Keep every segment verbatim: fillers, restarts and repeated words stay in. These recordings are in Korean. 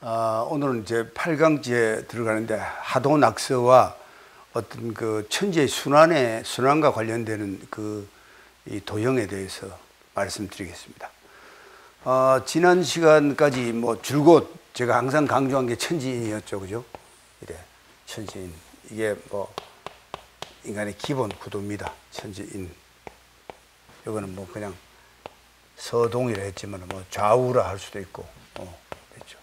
아, 오늘은 이제 팔 강지에 들어가는데 하도낙서와 어떤 그 천지의 순환의 순환과 관련되는 그 이 도형에 대해서 말씀드리겠습니다. 어, 지난 시간까지 뭐 줄곧 제가 항상 강조한 게 천지인이었죠, 그죠? 이래 천지인 이게 뭐 인간의 기본 구도입니다. 천지인. 이거는 뭐 그냥 서동이라 했지만 뭐 좌우라 할 수도 있고, 어, 그렇죠.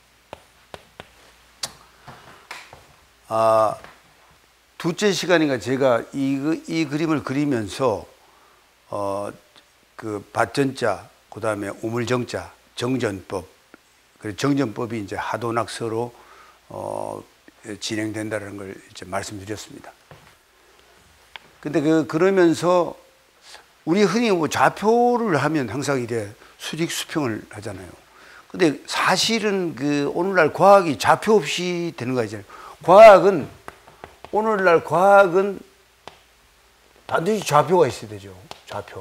아, 둘째 시간인가 제가 이, 이 그림을 그리면서 어, 그 밭전자, 그 다음에 우물정자, 정전법, 그 정전법이 이제 하도낙서로 어, 진행된다는 걸 이제 말씀드렸습니다. 근데 그, 그러면서 우리 흔히 뭐 좌표를 하면 항상 이래 수직 수평을 하잖아요. 근데 사실은 그 오늘날 과학이 좌표 없이 되는 거 아니잖아요. 과학은, 오늘날 과학은 반드시 좌표가 있어야 되죠. 좌표.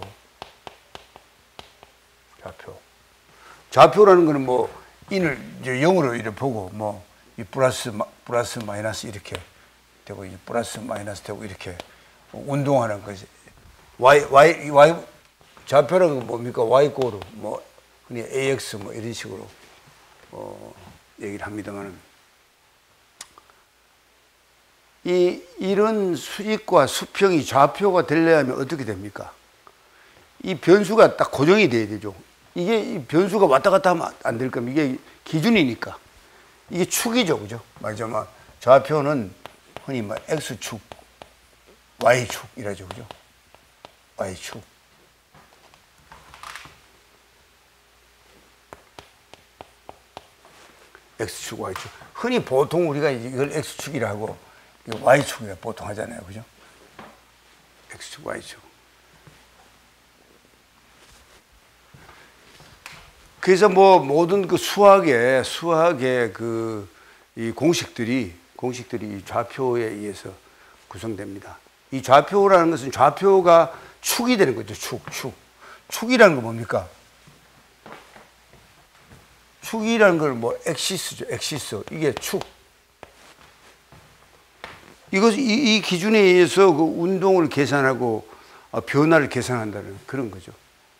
좌표. 좌표라는 거는 뭐, 인을 이제 영으로 이렇게 보고, 뭐, 이 플러스, 플러스, 마이너스 이렇게 되고, 이 플러스, 마이너스 되고, 이렇게 운동하는 거지. Y, Y, Y, 좌표라는 건 뭡니까? Y 고로, 뭐, 그냥 에이엑스 뭐 이런 식으로, 어, 얘기를 합니다만, 이, 이런 수직과 수평이 좌표가 되려면 어떻게 됩니까? 이 변수가 딱 고정이 돼야 되죠. 이게 이 변수가 왔다 갔다 하면 안 될 겁니다. 이게 기준이니까. 이게 축이죠. 그죠? 말하자면 좌표는 흔히 말 X축, Y축 이라죠. 그죠? Y축. X축, Y축. 흔히 보통 우리가 이걸 X축이라고 Y축이라 보통 하잖아요. 그죠? X축, Y축. 그래서 뭐 모든 그 수학의 수학의 그 이 공식들이 공식들이 이 좌표에 의해서 구성됩니다. 이 좌표라는 것은 좌표가 축이 되는 거죠. 축, 축. 축이라는 건 뭡니까? 축이라는 걸 뭐 엑시스죠. 엑시스. 이게 축. 이것 이, 이 기준에 의해서 그 운동을 계산하고 변화를 계산한다는 그런 거죠.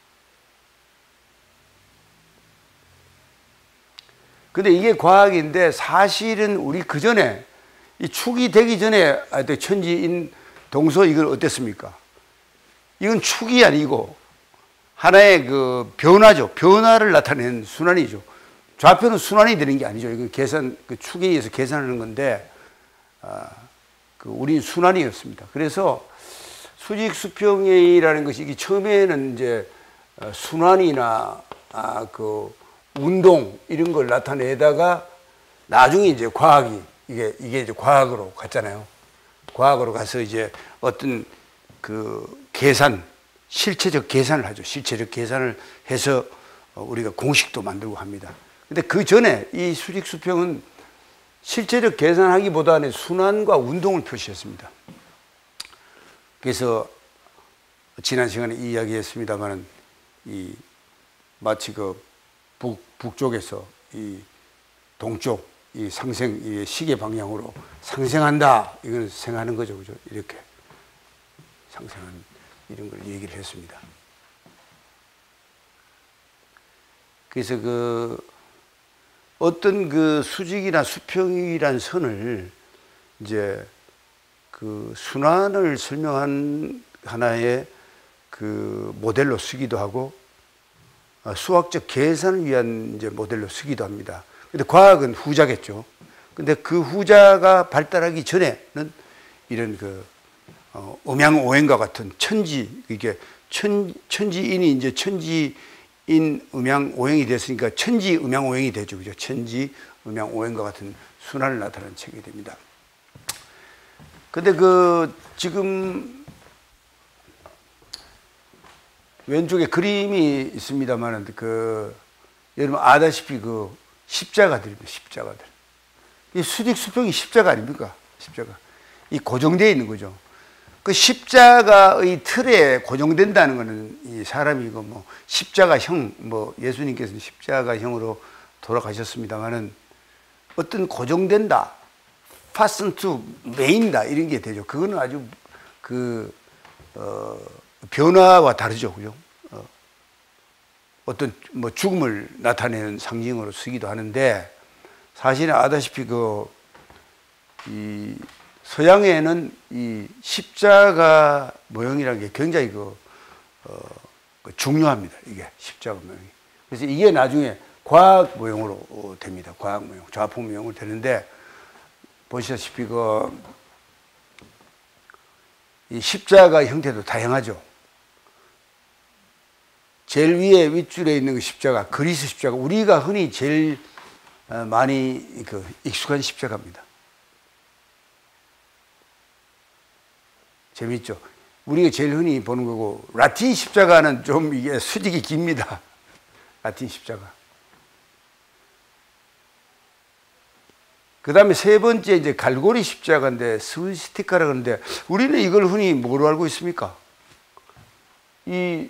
근데 이게 과학인데 사실은 우리 그 전에 이 축이 되기 전에 천지인 동서 이건 어땠습니까? 이건 축이 아니고 하나의 그 변화죠. 변화를 나타내는 순환이죠. 좌표는 순환이 되는 게 아니죠. 이건 계산, 그 축에 의해서 계산하는 건데, 아, 그 우린 순환이었습니다. 그래서 수직 수평이라는 것이 이게 처음에는 이제 순환이나 아, 그 운동 이런 걸 나타내다가 나중에 이제 과학이 이게 이게 이제 과학으로 갔잖아요. 과학으로 가서 이제 어떤 그 계산, 실체적 계산을 하죠. 실체적 계산을 해서 우리가 공식도 만들고 합니다. 근데 그 전에 이 수직 수평은 실체적 계산하기보다는 순환과 운동을 표시했습니다. 그래서 지난 시간에 이야기했습니다만은 이 마치 그 북, 북쪽에서 이 동쪽 이 상생 이 시계 방향으로 상생한다 이걸 생각하는 거죠, 그죠? 이렇게 상생하는 이런 걸 얘기를 했습니다. 그래서 그 어떤 그 수직이나 수평이란 선을 이제 그 순환을 설명한 하나의 그 모델로 쓰기도 하고 수학적 계산을 위한 이제 모델로 쓰기도 합니다. 근데 과학은 후자겠죠. 근데 그 후자가 발달하기 전에는 이런 그 어, 음양오행과 같은 천지, 이게 천, 천지인이 이제 천지인 음양오행이 됐으니까 천지 음양오행이 되죠. 그죠? 천지 음양오행과 같은 순환을 나타내는 책이 됩니다. 근데 그 지금 왼쪽에 그림이 있습니다만, 그, 여러분 아다시피 그 십자가들입니다. 십자가들. 이 수직 수평이 십자가 아닙니까? 십자가. 이 고정되어 있는 거죠. 그 십자가의 틀에 고정된다는 거는 이 사람이 이거 뭐 십자가형, 뭐 예수님께서는 십자가형으로 돌아가셨습니다만은 어떤 고정된다, fasten to 매인다 이런 게 되죠. 그거는 아주 그 어, 변화와 다르죠, 그죠? 어, 어떤 뭐 죽음을 나타내는 상징으로 쓰기도 하는데 사실은 아다시피 그 이 서양에는 이 십자가 모형이라는 게 굉장히 그, 어, 그 중요합니다. 이게 십자가 모형이. 그래서 이게 나중에 과학 모형으로 됩니다. 과학 모형, 좌풍 모형으로 되는데 보시다시피 그 이 십자가 형태도 다양하죠. 제일 위에 윗줄에 있는 그 십자가, 그리스 십자가, 우리가 흔히 제일 많이 그 익숙한 십자가입니다. 재밌죠? 우리가 제일 흔히 보는 거고, 라틴 십자가는 좀 이게 수직이 깁니다. 라틴 십자가. 그 다음에 세 번째 이제 갈고리 십자가인데, 스위스티카라 그러는데, 우리는 이걸 흔히 뭐로 알고 있습니까? 이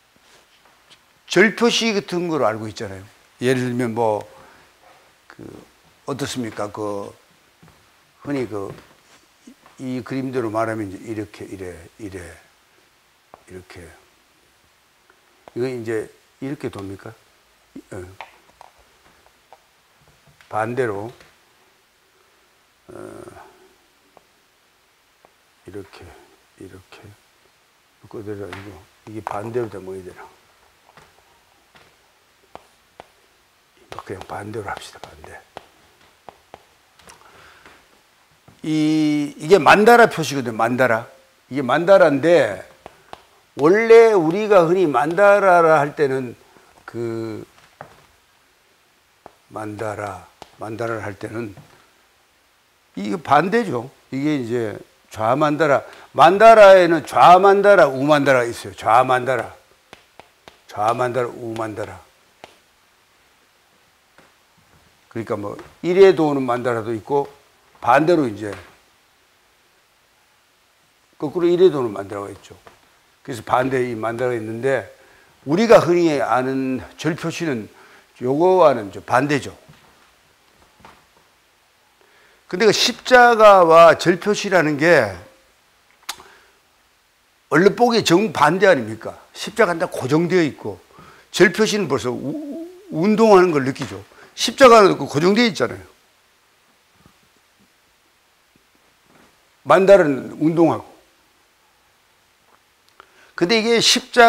절표시 같은 거로 알고 있잖아요. 예를 들면 뭐, 그, 어떻습니까? 그, 흔히 그, 이 그림대로 말하면 이제 이렇게, 이래, 이래, 이렇게. 이거 이제 이렇게 돕니까? 어. 반대로, 어, 이렇게, 이렇게. 그대로 이거, 이게 반대로 다 뭐야 되나? 그냥 반대로 합시다, 반대. 이, 이게 만다라 표시거든요, 만다라. 이게 만다라인데, 원래 우리가 흔히 만다라라 할 때는 그, 만다라, 만다라를 할 때는 이게 반대죠. 이게 이제 좌만다라. 만다라에는 좌만다라, 우만다라가 있어요. 좌만다라. 좌만다라, 우만다라. 그러니까 뭐, 이래 도는 만다라도 있고, 반대로 이제, 거꾸로 이래 도는 만다라가 있죠. 그래서 반대 이 만다라가 있는데, 우리가 흔히 아는 절표시는 요거와는 좀 반대죠. 근데 그 십자가와 절표시라는 게, 얼른 보기에 정반대 아닙니까? 십자가는 다 고정되어 있고, 절표시는 벌써 우, 운동하는 걸 느끼죠. 십자가는 고정되어 있잖아요. 만달은 운동하고. 근데 이게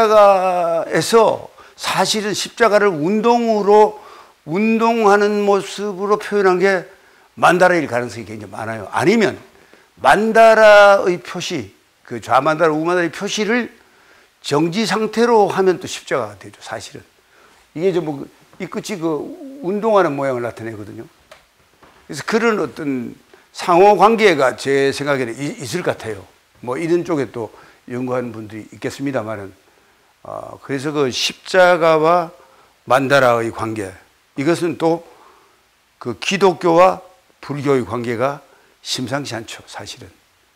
십자가에서 사실은 십자가를 운동으로, 운동하는 모습으로 표현한 게 만다라일 가능성이 굉장히 많아요. 아니면 만다라의 표시, 그 좌만다라, 우만다라의 표시를 정지 상태로 하면 또 십자가가 되죠, 사실은. 이게 좀 뭐, 이 끝이 그 운동하는 모양을 나타내거든요. 그래서 그런 어떤 상호 관계가 제 생각에는 있을 것 같아요. 뭐 이런 쪽에 또 연구하는 분들이 있겠습니다만은. 어, 그래서 그 십자가와 만다라의 관계, 이것은 또 그 기독교와 불교의 관계가 심상치 않죠, 사실은.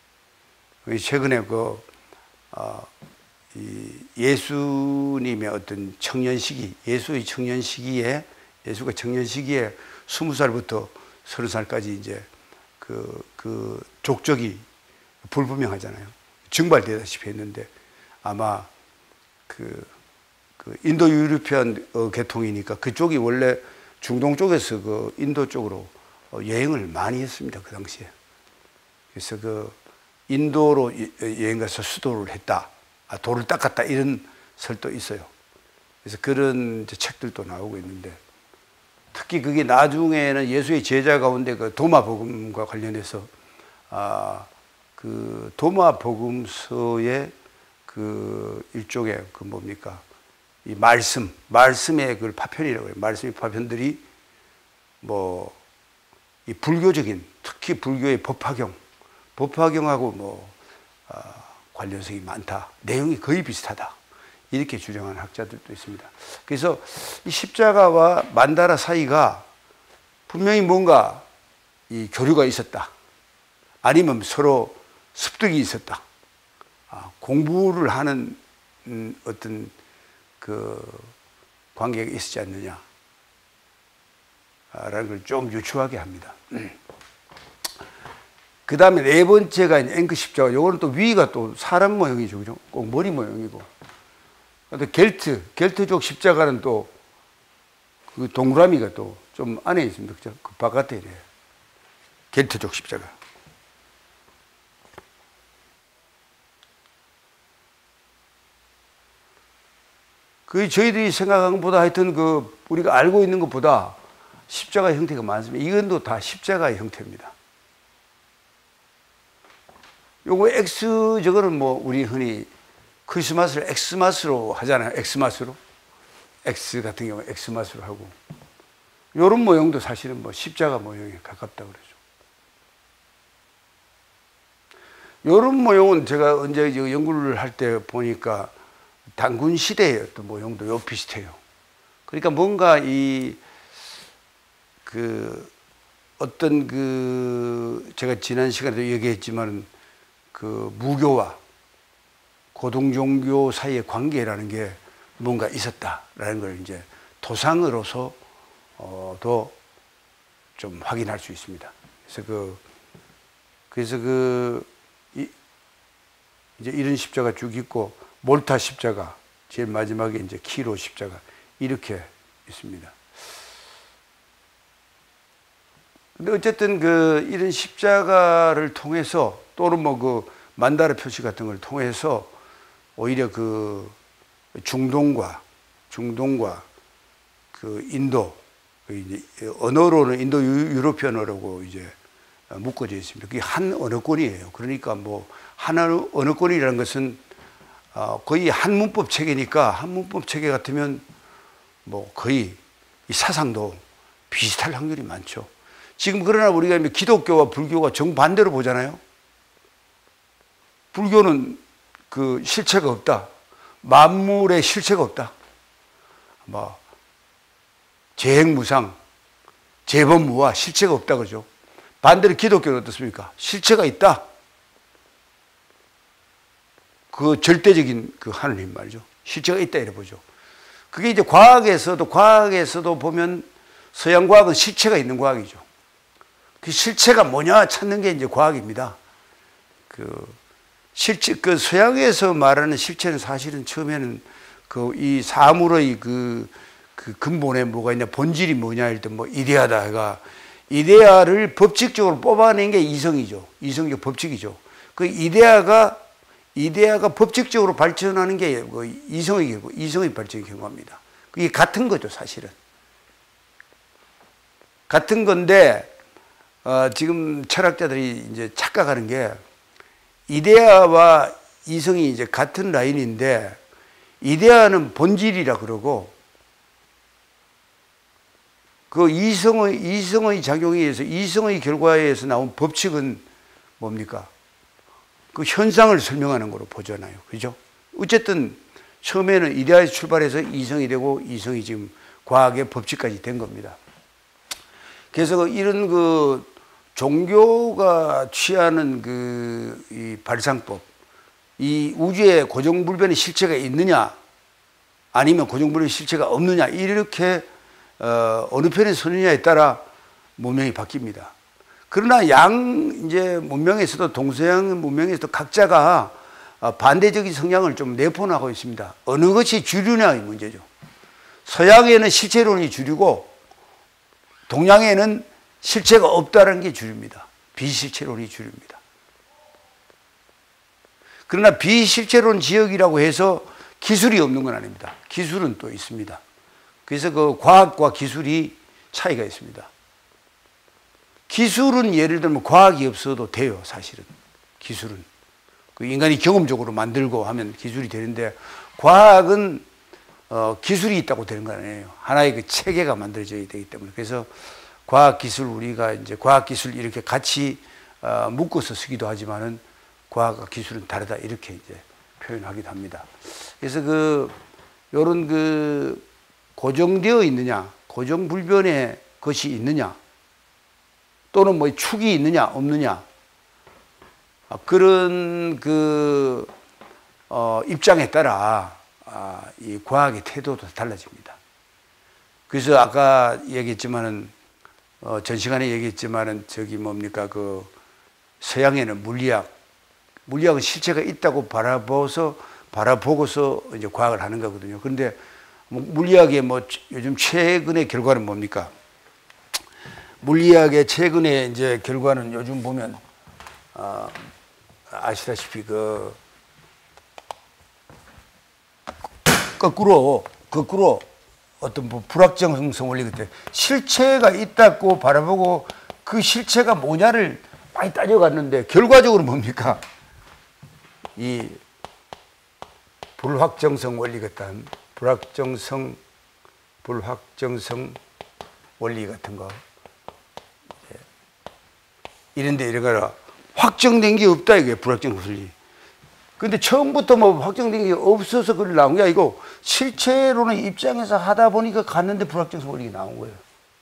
최근에 그, 어, 이 예수님의 어떤 청년 시기, 예수의 청년 시기에, 예수가 청년 시기에 스무 살부터 서른 살까지 이제 그, 그 족적이 불분명하잖아요. 증발되다시피 했는데 아마 그, 그 인도 유러피안 어, 계통이니까 그쪽이 원래 중동 쪽에서 그 인도 쪽으로 어, 여행을 많이 했습니다, 그 당시에. 그래서 그 인도로 여행 가서 수도를 했다. 아, 돌을 닦았다 이런 설도 있어요. 그래서 그런 책들도 나오고 있는데 특히 그게 나중에는 예수의 제자 가운데 그 도마 복음과 관련해서 아, 그 도마 복음서의 그 일종의 그 뭡니까 이 말씀 말씀의 그 파편이라고 해요. 말씀의 파편들이 뭐 이 불교적인 특히 불교의 법화경 법화경하고 뭐 아, 관련성이 많다. 내용이 거의 비슷하다. 이렇게 주장하는 학자들도 있습니다. 그래서 이 십자가와 만다라 사이가 분명히 뭔가 이 교류가 있었다. 아니면 서로 습득이 있었다. 아, 공부를 하는 음, 어떤 그 관계가 있었지 않느냐. 걸 좀 유추하게 합니다. 그 다음에 네 번째가 이제 앵크 십자가. 요거는 또 위가 또 사람 모형이죠. 그죠? 꼭 머리 모형이고. 또 겔트, 겔트족 십자가는 또 그 동그라미가 또 좀 안에 있습니다. 그죠? 그 바깥에 이래요. 겔트족 십자가. 그 저희들이 생각한 것보다 하여튼 그 우리가 알고 있는 것보다 십자가 형태가 많습니다. 이건도 다 십자가의 형태입니다. 요거 X 저거는 뭐 우리 흔히 크리스마스를 엑스마스로 하잖아요. 엑스마스로. X 같은 경우 엑스마스로 하고. 요런 모형도 사실은 뭐 십자가 모형에 가깝다 그러죠. 요런 모형은 제가 언제 연구를 할 때 보니까 단군 시대의 어떤 모형도 요 비슷해요. 그러니까 뭔가 이 그 어떤 그 제가 지난 시간에도 얘기했지만 그 무교와 고등종교 사이의 관계라는 게 뭔가 있었다라는 걸 이제 토상으로서 어, 더 좀 확인할 수 있습니다. 그래서 그 그래서 그 이, 이제 이런 십자가 쭉 있고 몰타 십자가 제일 마지막에 이제 키로 십자가 이렇게 있습니다. 근데 어쨌든 그 이런 십자가를 통해서 또는 뭐 그 만다라 표시 같은 걸 통해서 오히려 그 중동과 중동과 그 인도 그 이제 언어로는 인도 유로피언어라고 이제 묶어져 있습니다. 그게 한 언어권이에요. 그러니까 뭐 한 언어권이라는 것은 거의 한 문법 체계니까 한 문법 체계 같으면 뭐 거의 이 사상도 비슷할 확률이 많죠. 지금 그러나 우리가 기독교와 불교가 정반대로 보잖아요. 불교는 그 실체가 없다. 만물의 실체가 없다. 뭐 재행무상, 재범무화 실체가 없다 그러죠. 반대로 기독교는 어떻습니까? 실체가 있다. 그 절대적인 그 하느님 말이죠. 실체가 있다 이래 보죠. 그게 이제 과학에서도 과학에서도 보면 서양 과학은 실체가 있는 과학이죠. 그 실체가 뭐냐 찾는 게 이제 과학입니다. 그 실체, 그 서양에서 말하는 실체는 사실은 처음에는 그 이 사물의 그, 그 근본에 뭐가 있냐, 본질이 뭐냐 할 때 뭐 이데아다가 이데아를 법칙적으로 뽑아낸 게 이성이죠. 이성적 법칙이죠. 그 이데아가 이데아가 법칙적으로 발전하는 게 뭐 이성의 경우, 이성의 발전의 경우입니다. 그게 같은 거죠, 사실은. 같은 건데. 어, 지금 철학자들이 이제 착각하는 게 이데아와 이성이 이제 같은 라인인데 이데아는 본질이라 그러고 그 이성의, 이성의 작용에 의해서 이성의 결과에 의해서 나온 법칙은 뭡니까? 그 현상을 설명하는 거로 보잖아요. 그죠? 어쨌든 처음에는 이데아에서 출발해서 이성이 되고 이성이 지금 과학의 법칙까지 된 겁니다. 그래서 이런 그 종교가 취하는 그 이 발상법, 이 우주에 고정불변의 실체가 있느냐, 아니면 고정불변의 실체가 없느냐, 이렇게 어, 어느 편에 서느냐에 따라 문명이 바뀝니다. 그러나 양 이제 문명에서도 동서양 문명에서도 각자가 반대적인 성향을 좀 내포하고 있습니다. 어느 것이 주류냐의 문제죠. 서양에는 실체론이 주류고 동양에는 실체가 없다는 게 주류입니다. 비실체론이 주류입니다. 그러나 비실체론 지역이라고 해서 기술이 없는 건 아닙니다. 기술은 또 있습니다. 그래서 그 과학과 기술이 차이가 있습니다. 기술은 예를 들면 과학이 없어도 돼요, 사실은. 기술은. 그 인간이 경험적으로 만들고 하면 기술이 되는데 과학은 어, 기술이 있다고 되는 건 아니에요. 하나의 그 체계가 만들어져야 되기 때문에. 그래서 과학기술, 우리가 이제 과학기술 이렇게 같이 어, 묶어서 쓰기도 하지만은 과학과 기술은 다르다. 이렇게 이제 표현하기도 합니다. 그래서 그, 요런 그 고정되어 있느냐, 고정불변의 것이 있느냐, 또는 뭐 축이 있느냐, 없느냐, 그런 그, 어, 입장에 따라 아, 이 과학의 태도도 달라집니다. 그래서 아까 얘기했지만은 어, 전 시간에 얘기했지만은 저기 뭡니까 그 서양에는 물리학, 물리학은 실체가 있다고 바라보서 바라보고서 이제 과학을 하는 거거든요. 그런데 뭐 물리학의 뭐 요즘 최근의 결과는 뭡니까? 물리학의 최근의 이제 결과는 요즘 보면 어, 아시다시피 그 거꾸로 거꾸로 어떤 뭐 불확정성 원리 같은 실체가 있다고 바라보고 그 실체가 뭐냐를 많이 따져갔는데 결과적으로 뭡니까? 이 불확정성 원리 같은 불확정성 불확정성 원리 같은 거 이런데 이런 거라 확정된 게 없다 이게 불확정성 원리. 근데 처음부터 뭐 확정된 게 없어서 그걸 나온 게 아니고 실체로는 입장에서 하다 보니까 갔는데 불확정성 원리가 나온 거예요.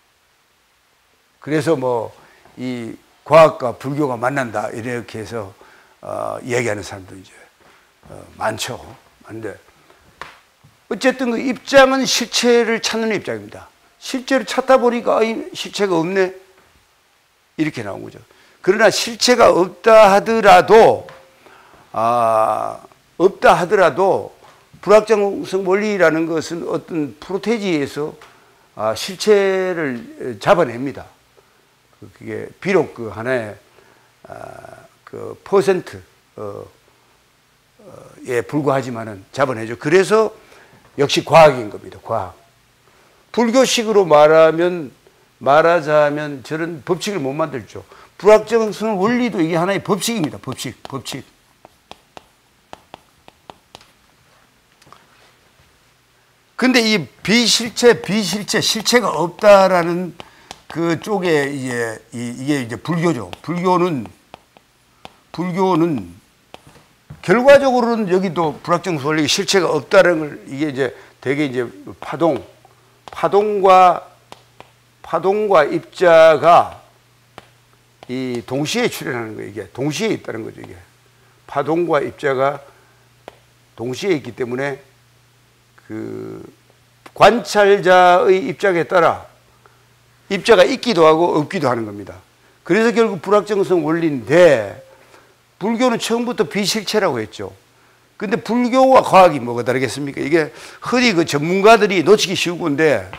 그래서 뭐 이 과학과 불교가 만난다 이렇게 해서 어, 이야기하는 사람도 이제 어, 많죠. 근데 어쨌든 그 입장은 실체를 찾는 입장입니다. 실체를 찾다 보니까 아, 실체가 없네 이렇게 나온 거죠. 그러나 실체가 없다 하더라도 아, 없다 하더라도 불확정성 원리라는 것은 어떤 프로테지에서 아, 실체를 잡아냅니다. 그게 비록 그 하나의 아, 그 퍼센트 어, 어, 에 불과하지만은 잡아내죠. 그래서 역시 과학인 겁니다. 과학. 불교식으로 말하면 말하자면 저런 법칙을 못 만들죠. 불확정성 원리도 이게 하나의 법칙입니다. 법칙, 법칙. 근데 이 비실체, 비실체, 실체가 없다라는 그 쪽에 이제 이게 이제 불교죠. 불교는 불교는 결과적으로는 여기도 불확정성 원리 실체가 없다는 걸 이게 이제 되게 이제 파동, 파동과 파동과 입자가 이 동시에 출현하는 거예요. 이게 동시에 있다는 거죠. 이게 파동과 입자가 동시에 있기 때문에 그 관찰자의 입장에 따라 입자가 있기도 하고 없기도 하는 겁니다. 그래서 결국 불확정성 원리인데 불교는 처음부터 비실체라고 했죠. 근데 불교와 과학이 뭐가 다르겠습니까? 이게 흔히 그 전문가들이 놓치기 쉬운 건데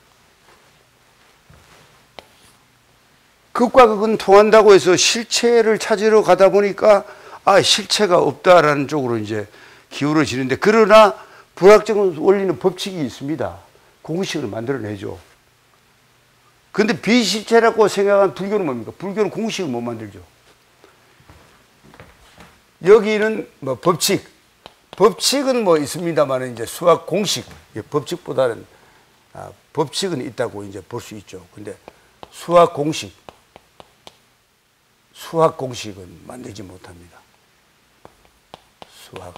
극과 극은 통한다고 해서 실체를 찾으러 가다 보니까 아, 실체가 없다라는 쪽으로 이제 기울어지는데 그러나 불확정성 원리는 법칙이 있습니다. 공식을 만들어내죠. 근데 비실체라고 생각한 불교는 뭡니까? 불교는 공식을 못 만들죠. 여기는 뭐 법칙, 법칙은 뭐 있습니다만 이제 수학 공식, 법칙보다는 아, 법칙은 있다고 이제 볼 수 있죠. 근데 수학 공식, 수학 공식은 만들지 못합니다. 수학.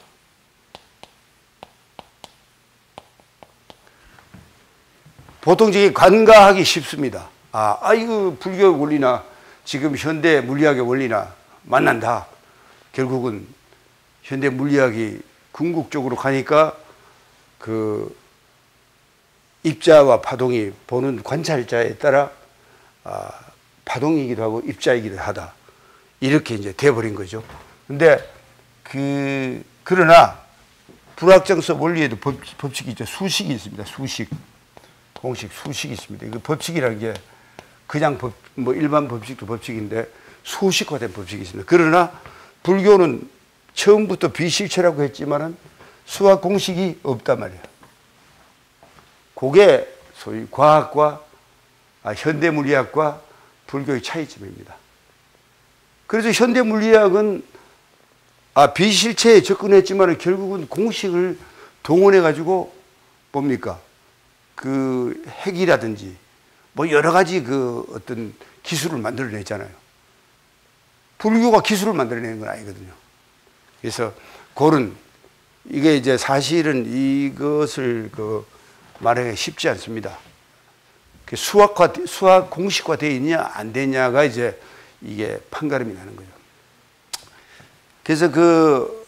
보통 저게 간과하기 쉽습니다. 아, 아이고, 불교 원리나 지금 현대 물리학의 원리나 만난다. 결국은 현대 물리학이 궁극적으로 가니까 그 입자와 파동이 보는 관찰자에 따라 아, 파동이기도 하고 입자이기도 하다. 이렇게 이제 돼버린 거죠. 근데 그, 그러나 불확정성 원리에도 법, 법칙이 있죠. 수식이 있습니다. 수식. 공식, 수식이 있습니다. 이거 법칙이라는 게 그냥 법, 뭐 일반 법칙도 법칙인데 수식화된 법칙이 있습니다. 그러나 불교는 처음부터 비실체라고 했지만은 수학 공식이 없단 말이에요. 그게 소위 과학과 아, 현대 물리학과 불교의 차이점입니다. 그래서 현대 물리학은 아, 비실체에 접근했지만 결국은 공식을 동원해 가지고 뭡니까? 그 핵이라든지 뭐 여러 가지 그 어떤 기술을 만들어냈잖아요. 불교가 기술을 만들어내는 건 아니거든요. 그래서 그런 이게 이제 사실은 이것을 그 말하기가 쉽지 않습니다. 수학화, 수학 공식화 되어 있냐 안 되냐가 이제 이게 판가름이 나는 거죠. 그래서 그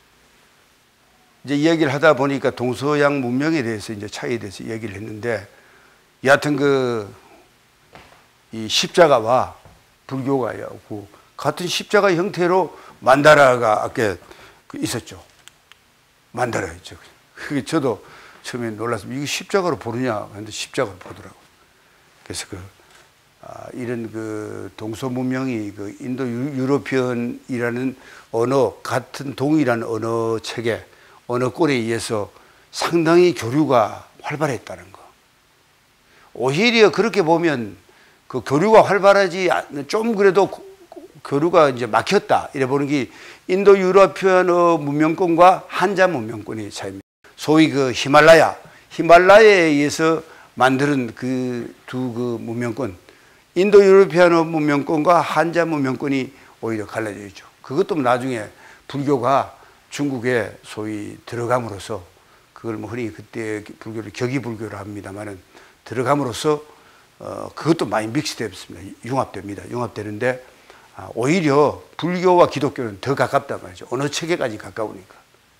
이제 이야기를 하다 보니까 동서양 문명에 대해서 이제 차이에 대해서 얘기를 했는데 여하튼 그 이 십자가와 불교가고 같은 십자가 형태로 만다라가 아까 있었죠. 만다라였죠. 그게 저도 처음에 놀랐습니다. 이거 십자가로 보느냐 했는데 십자가로 보더라고요. 그래서 그 아, 이런 그 동서 문명이 그 인도 유러피언이라는 언어, 같은 동일한 언어 체계, 언어권에 의해서 상당히 교류가 활발했다는 거. 오히려 그렇게 보면 그 교류가 활발하지 않, 좀 그래도 교류가 이제 막혔다. 이래 보는 게 인도 유러피언어 문명권과 한자 문명권의 차이입니다. 소위 그 히말라야, 히말라야에 의해서 만드는 그 두 그 문명권, 인도 유러피언어 문명권과 한자 문명권이 오히려 갈라져 있죠. 그것도 나중에 불교가 중국에 소위 들어감으로써 그걸 뭐 흔히 그때 불교를 격이불교를 합니다만은 들어감으로써 어 그것도 많이 믹스되었습니다. 융합됩니다. 융합되는데 아, 오히려 불교와 기독교는 더 가깝단 말이죠. 어느 체계까지 가까우니까.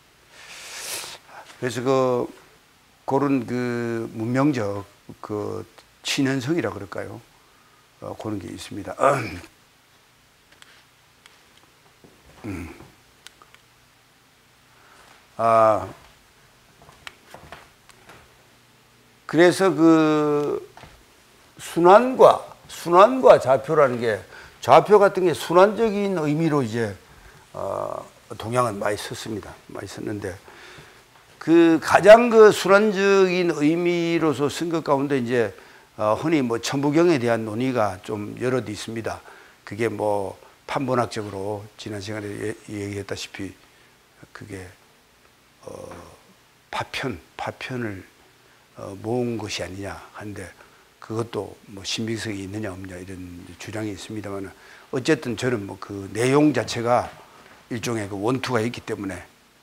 그래서 그 그런 그 문명적 그 친연성이라 그럴까요? 어, 그런 게 있습니다. 음. 아, 그래서 그 순환과 순환과 좌표라는 게 좌표 같은 게 순환적인 의미로 이제 어, 동양은 많이 썼습니다. 많이 썼는데 그 가장 그 순환적인 의미로서 쓴 것 가운데 이제 어, 흔히 뭐 천부경에 대한 논의가 좀 여럿 있습니다. 그게 뭐 판본학적으로 지난 시간에 예, 얘기했다시피 그게 어, 파편, 파편을 어, 모은 것이 아니냐 하는데 그것도 뭐 신빙성이 있느냐 없느냐 이런 주장이 있습니다만 어쨌든 저는 뭐 그 내용 자체가 일종의 그 원투가 있기 때문에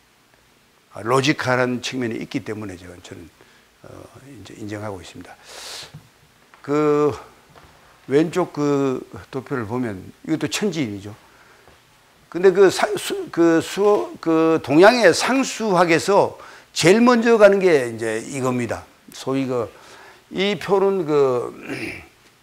로지컬한 측면이 있기 때문에 제가 저는 어, 이제 인정하고 있습니다. 그 왼쪽 그 도표를 보면 이것도 천지인이죠. 근데 그, 사, 수, 그, 수, 그 동양의 상수학에서 제일 먼저 가는 게 이제 이겁니다. 소위 그, 이 표는 그,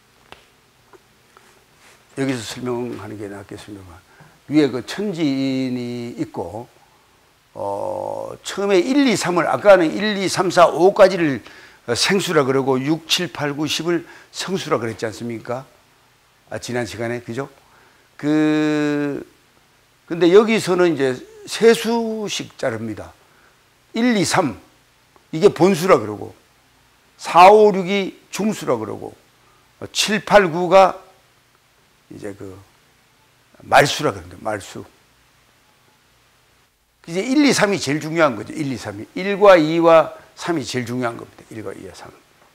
여기서 설명하는 게 낫겠습니다. 위에 그 천지인이 있고, 어, 처음에 일, 이, 삼을, 아까는 일, 이, 삼, 사, 오까지를 생수라 그러고 육, 칠, 팔, 구, 십을 성수라 그랬지 않습니까? 아, 지난 시간에, 그죠? 그, 근데 여기서는 이제 세수식 자릅니다. 일, 이, 삼, 이게 본수라 그러고, 사, 오, 육이 중수라 그러고, 칠, 팔, 구가 이제 그 말수라 그러는데, 말수. 이제 일, 이, 삼이 제일 중요한 거죠. 일, 이, 삼이. 일과 이와 삼이 제일 중요한 겁니다. 일과 이와 삼.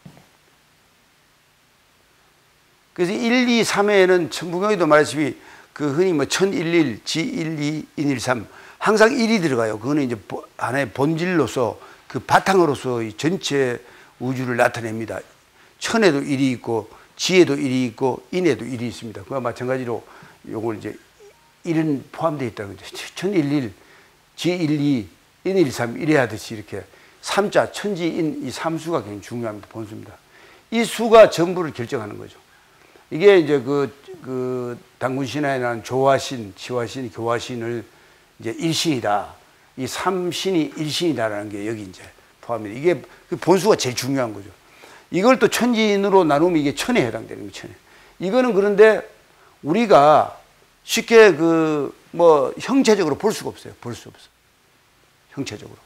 그래서 일, 이, 삼에는 천부경에도 말했듯이 그 흔히 뭐 천일일, 지일이, 인일삼 항상 일이 들어가요. 그거는 이제 하나의 본질로서 그 바탕으로서 이 전체 우주를 나타냅니다. 천에도 일이 있고 지에도 일이 있고 인에도 일이 있습니다. 그와 마찬가지로 요걸 이제 일은 포함되어 있다는 거죠. 천일일, 지일이, 인일삼 이래야 하듯이 이렇게 삼자, 천지인 이 삼수가 굉장히 중요합니다. 본수입니다. 이 수가 전부를 결정하는 거죠. 이게 이제 그, 그 당군신화에 나온 조화신, 지화신, 교화신을 이제 일신이다. 이 삼신이 일신이다라는 게 여기 이제 포함입니다. 이게 그 본수가 제일 중요한 거죠. 이걸 또 천지인으로 나누면 이게 천에 해당되는 거예요. 천에. 이거는 그런데 우리가 쉽게 그 뭐 형체적으로 볼 수가 없어요. 볼 수 없어요. 형체적으로.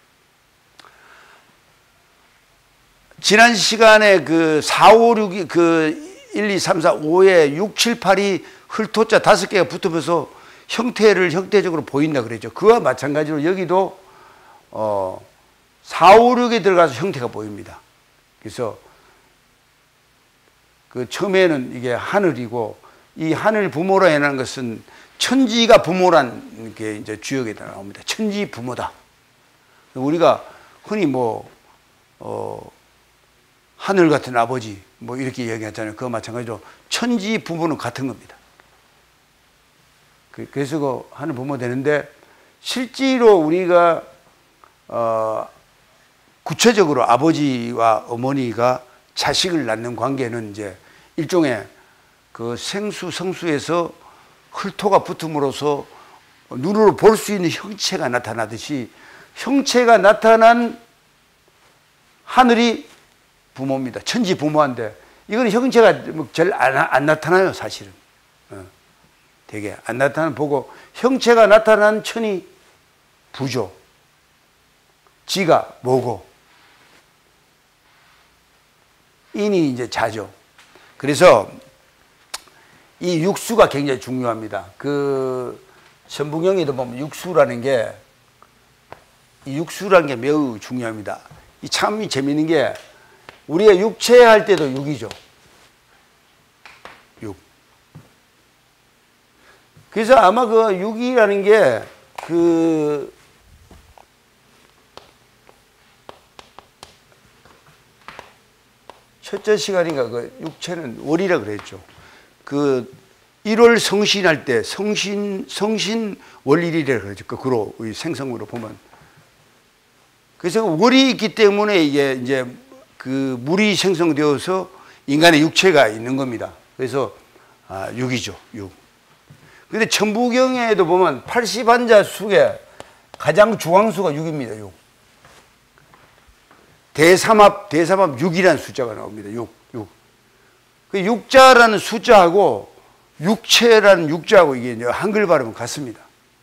지난 시간에 그 사, 오, 육이 그 일, 이, 삼, 사, 오에 육, 칠, 팔이 흙토자 다섯 개가 붙으면서 형태를 형태적으로 보인다 그랬죠. 그와 마찬가지로 여기도 어 사, 오, 육에 들어가서 형태가 보입니다. 그래서 그 처음에는 이게 하늘이고 이 하늘 부모라 해놓은 것은 천지가 부모란 게 이제 주역에 나옵니다. 천지 부모다. 우리가 흔히 뭐 어 하늘 같은 아버지 뭐 이렇게 얘기하잖아요. 그거 마찬가지로 천지 부모는 같은 겁니다. 그래서 그 하늘 부모 되는데 실제로 우리가 어 구체적으로 아버지와 어머니가 자식을 낳는 관계는 이제 일종의 그 생수, 성수에서 흙토가 붙음으로써 눈으로 볼 수 있는 형체가 나타나듯이 형체가 나타난 하늘이 부모입니다. 천지 부모인데 이건 형체가 잘 안, 안 나타나요, 사실은. 어, 되게 안 나타나는 보고 형체가 나타난 천이 부죠. 지가 뭐고 인이 이제 자죠. 그래서 이 육수가 굉장히 중요합니다. 그 천부경에도 보면 육수라는 게 이 육수라는 게 매우 중요합니다. 이 참 재미있는 게 우리가 육체 할 때도 육이죠. 육. 그래서 아마 그 육이라는 게 그 첫째 시간인가 그 육체는 월이라 그랬죠. 그 일월 성신할 때 성신 성신 월일이라 그러죠. 거꾸로 생성으로 보면. 그래서 월이 있기 때문에 이게 이제 그 물이 생성되어서 인간의 육체가 있는 겁니다. 그래서 아, 육이죠. 육. 근데 천부경에도 보면 팔십한자 숙에 가장 중앙수가 육입니다. 육. 대삼합, 대삼합 육이라는 숫자가 나옵니다. 육, 육. 그 육자라는 숫자하고 육체라는 육자하고 이게 이제 한글 발음은 같습니다.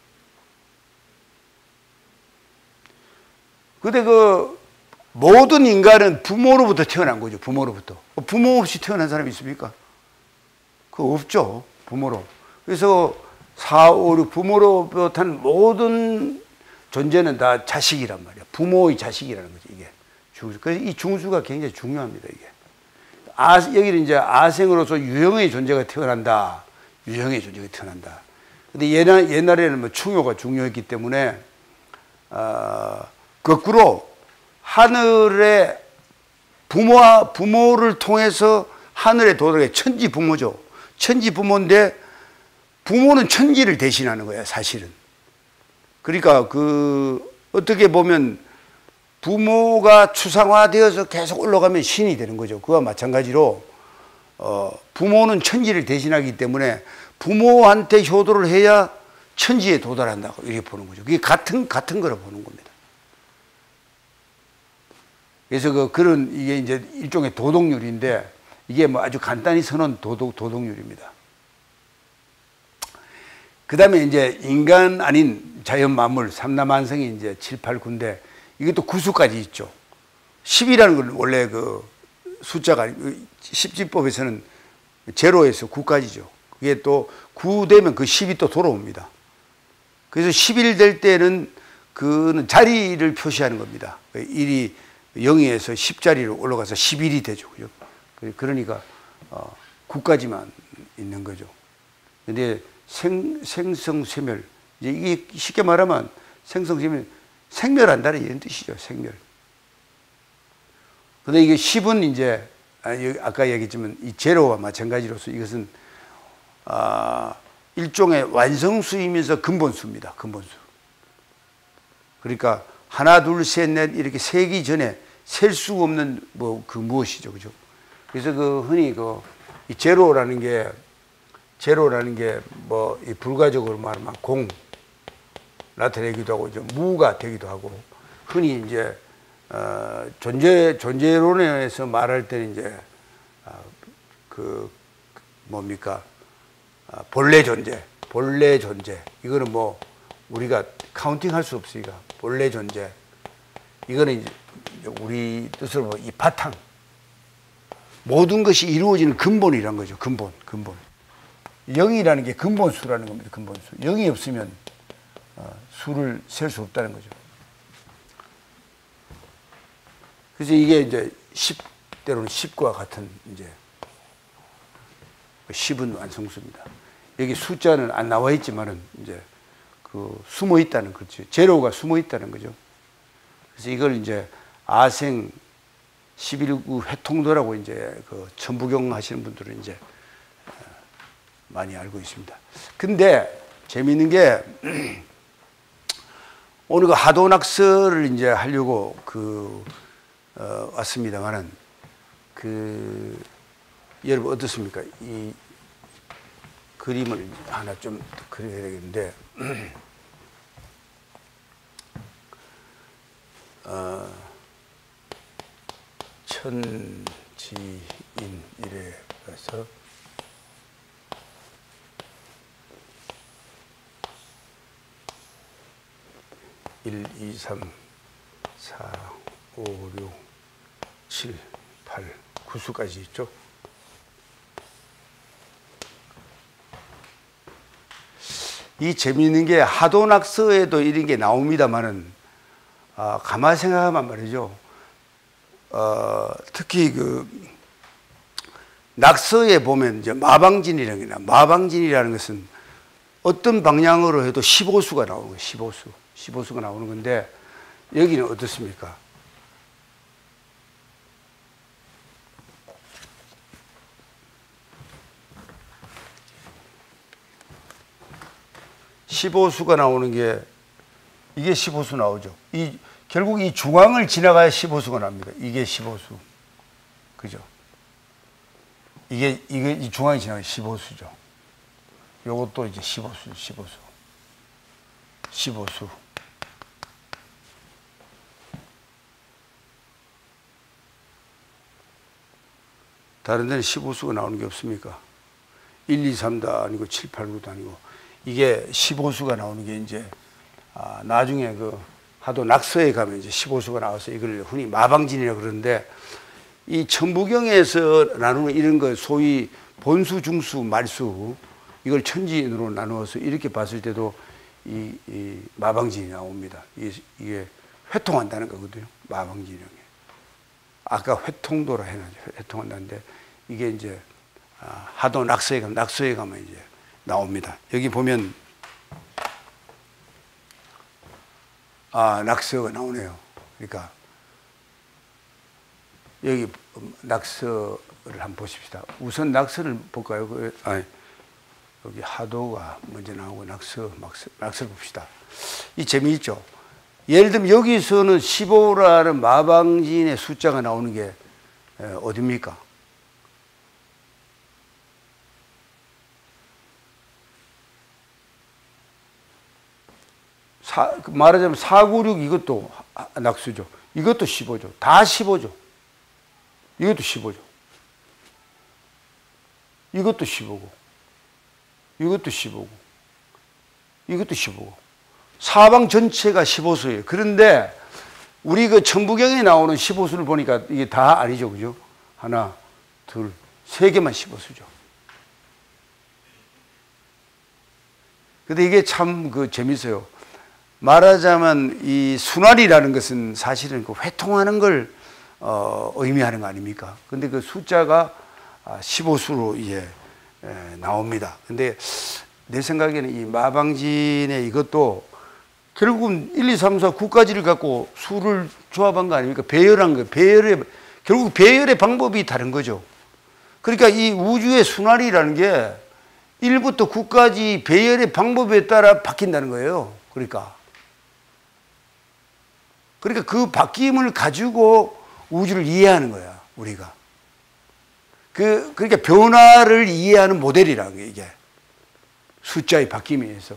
근데 그 모든 인간은 부모로부터 태어난 거죠. 부모로부터. 부모 없이 태어난 사람이 있습니까? 그거 없죠. 부모로. 그래서 사, 오, 육 부모로부터 한 모든 존재는 다 자식이란 말이야. 부모의 자식이라는 거죠, 이게. 그래서 이 중수가 굉장히 중요합니다, 이게. 아, 여기는 이제 아생으로서 유형의 존재가 태어난다. 유형의 존재가 태어난다. 근데 옛날, 옛날에는 뭐 충효가 중요했기 때문에, 어, 거꾸로 하늘의 부모와 부모를 통해서 하늘에 도달해 천지 부모죠. 천지 부모인데 부모는 천지를 대신하는 거야, 사실은. 그러니까 그 어떻게 보면 부모가 추상화되어서 계속 올라가면 신이 되는 거죠. 그와 마찬가지로 어, 부모는 천지를 대신하기 때문에 부모한테 효도를 해야 천지에 도달한다고 이렇게 보는 거죠. 그게 같은 같은 거로 보는 겁니다. 그래서 그 그런 이게 이제 일종의 도덕률인데 이게 뭐 아주 간단히 서는 도덕 도덕률입니다. 그 다음에 이제 인간 아닌 자연 만물 삼라만성이 이제 칠, 팔, 구인데 이것도 구수까지 있죠. 십이라는 건 원래 그 숫자가 십지법에서는 제로에서 구까지죠. 그게 또 구 되면 그 십이 또 돌아옵니다. 그래서 십일 될 때는 그는 자리를 표시하는 겁니다. 일이 영에서 십자리로 올라가서 십일이 되죠. 그죠? 그러니까 어, 구까지만 있는 거죠. 근데 생, 생성쇠멸, 이제 이게 쉽게 말하면 생성쇠멸, 생멸한다는 이런 뜻이죠. 생멸. 근데 이게 십은 이제 아까 얘기했지만 이 제로와 마찬가지로서 이것은 아, 일종의 완성수이면서 근본수입니다. 근본수. 그러니까 하나, 둘, 셋, 넷 이렇게 세기 전에 셀 수 없는 뭐 그 무엇이죠, 그죠? 그래서 그 흔히 그 이 제로라는 게 제로라는 게 뭐 이 불가적으로 말하면 공 나타내기도 하고 이제 무가 되기도 하고 흔히 이제 어, 존재 존재론에서 말할 때는 이제 어, 그 뭡니까 어, 본래 존재, 본래 존재 이거는 뭐 우리가 카운팅할 수 없으니까 본래 존재 이거는 이제 우리 뜻으로 뭐 이 바탕 모든 것이 이루어지는 근본이란 거죠. 근본, 근본. 영이라는 게 근본수라는 겁니다. 근본수. 영이 없으면 어, 수를 셀 수 없다는 거죠. 그래서 이게 이제 십, 때로는 십과 같은 이제 십은 완성수입니다. 여기 숫자는 안 나와 있지만은 이제 그 숨어 있다는 거죠. 제로가 숨어 있다는 거죠. 그래서 이걸 이제 아생 십일구 회통도라고 이제 그 천부경 하시는 분들은 이제 많이 알고 있습니다. 근데 재미있는 게 오늘 그 하도낙서를 이제 하려고 그 어, 왔습니다만은 그 여러분 어떻습니까? 이 그림을 하나 좀 그려야 되겠는데, 어, 천지인 이래 해서 일, 이, 삼, 사, 오, 육, 칠, 팔, 구 수까지 있죠. 이 재미있는 게 하도낙서에도 이런 게 나옵니다만은, 아, 가만히 생각하면 말이죠. 어, 특히 그 낙서에 보면 이제 마방진이라는 게, 마방진이라는 것은 어떤 방향으로 해도 십오 수가 나오는 거예요. 십오 수. 십오 수가 나오는 건데, 여기는 어떻습니까? 십오 수가 나오는 게, 이게 십오 수 나오죠. 이, 결국 이 중앙을 지나가야 십오 수가 납니다. 이게 십오 수. 그죠? 이게, 이게 이 중앙이 지나가야 십오 수죠. 요것도 이제 십오 수, 십오 수. 십오 수. 다른 데는 십오 수가 나오는 게 없습니까? 일, 이, 삼도 아니고 칠, 팔, 구도 아니고. 이게 십오 수가 나오는 게 이제, 아, 나중에 그 하도 낙서에 가면 이제 십오 수가 나와서 이걸 흔히 마방진이라고 그러는데, 이 천부경에서 나누는 이런 거 소위 본수, 중수, 말수, 이걸 천지인으로 나누어서 이렇게 봤을 때도 이, 이 마방진이 나옵니다. 이게, 이게 회통한다는 거거든요. 마방진이라는 게. 아까 회통도라 해놨죠. 회통한다는데, 이게 이제 하도 낙서에 가면, 낙서에 가면 이제 나옵니다. 여기 보면, 아, 낙서가 나오네요. 그러니까, 여기 낙서를 한번 보십시다. 우선 낙서를 볼까요? 그, 아니, 여기 하도가 먼저 나오고 낙서, 낙서, 낙서를 봅시다. 이 재미있죠? 예를 들면 여기서는 십오라는 마방진의 숫자가 나오는 게 어딥니까? 사, 말하자면 사구육 이것도 낙수죠. 이것도 십오죠. 다 십오죠. 이것도 십오죠. 이것도 십오고, 이것도 십오고, 이것도 십오고. 사방 전체가 십오 수예요. 그런데 우리 그 천부경에 나오는 십오 수를 보니까 이게 다 아니죠. 그죠? 하나, 둘, 세 개만 십오 수죠. 근데 이게 참 그 재밌어요. 말하자면 이 순환이라는 것은 사실은 그 회통하는 걸 어, 의미하는 거 아닙니까? 근데 그 숫자가 십오 수로 이제 에, 나옵니다. 근데 내 생각에는 이 마방진의 이것도 결국은 일, 이, 삼, 사, 구까지를 갖고 수를 조합한 거 아닙니까? 배열한 거. 배열의, 결국 배열의 방법이 다른 거죠. 그러니까 이 우주의 순환이라는 게 일부터 구까지 배열의 방법에 따라 바뀐다는 거예요. 그러니까. 그러니까 그 바뀜을 가지고 우주를 이해하는 거야, 우리가. 그, 그러니까 변화를 이해하는 모델이라는 게 이게. 숫자의 바뀜에 의해서.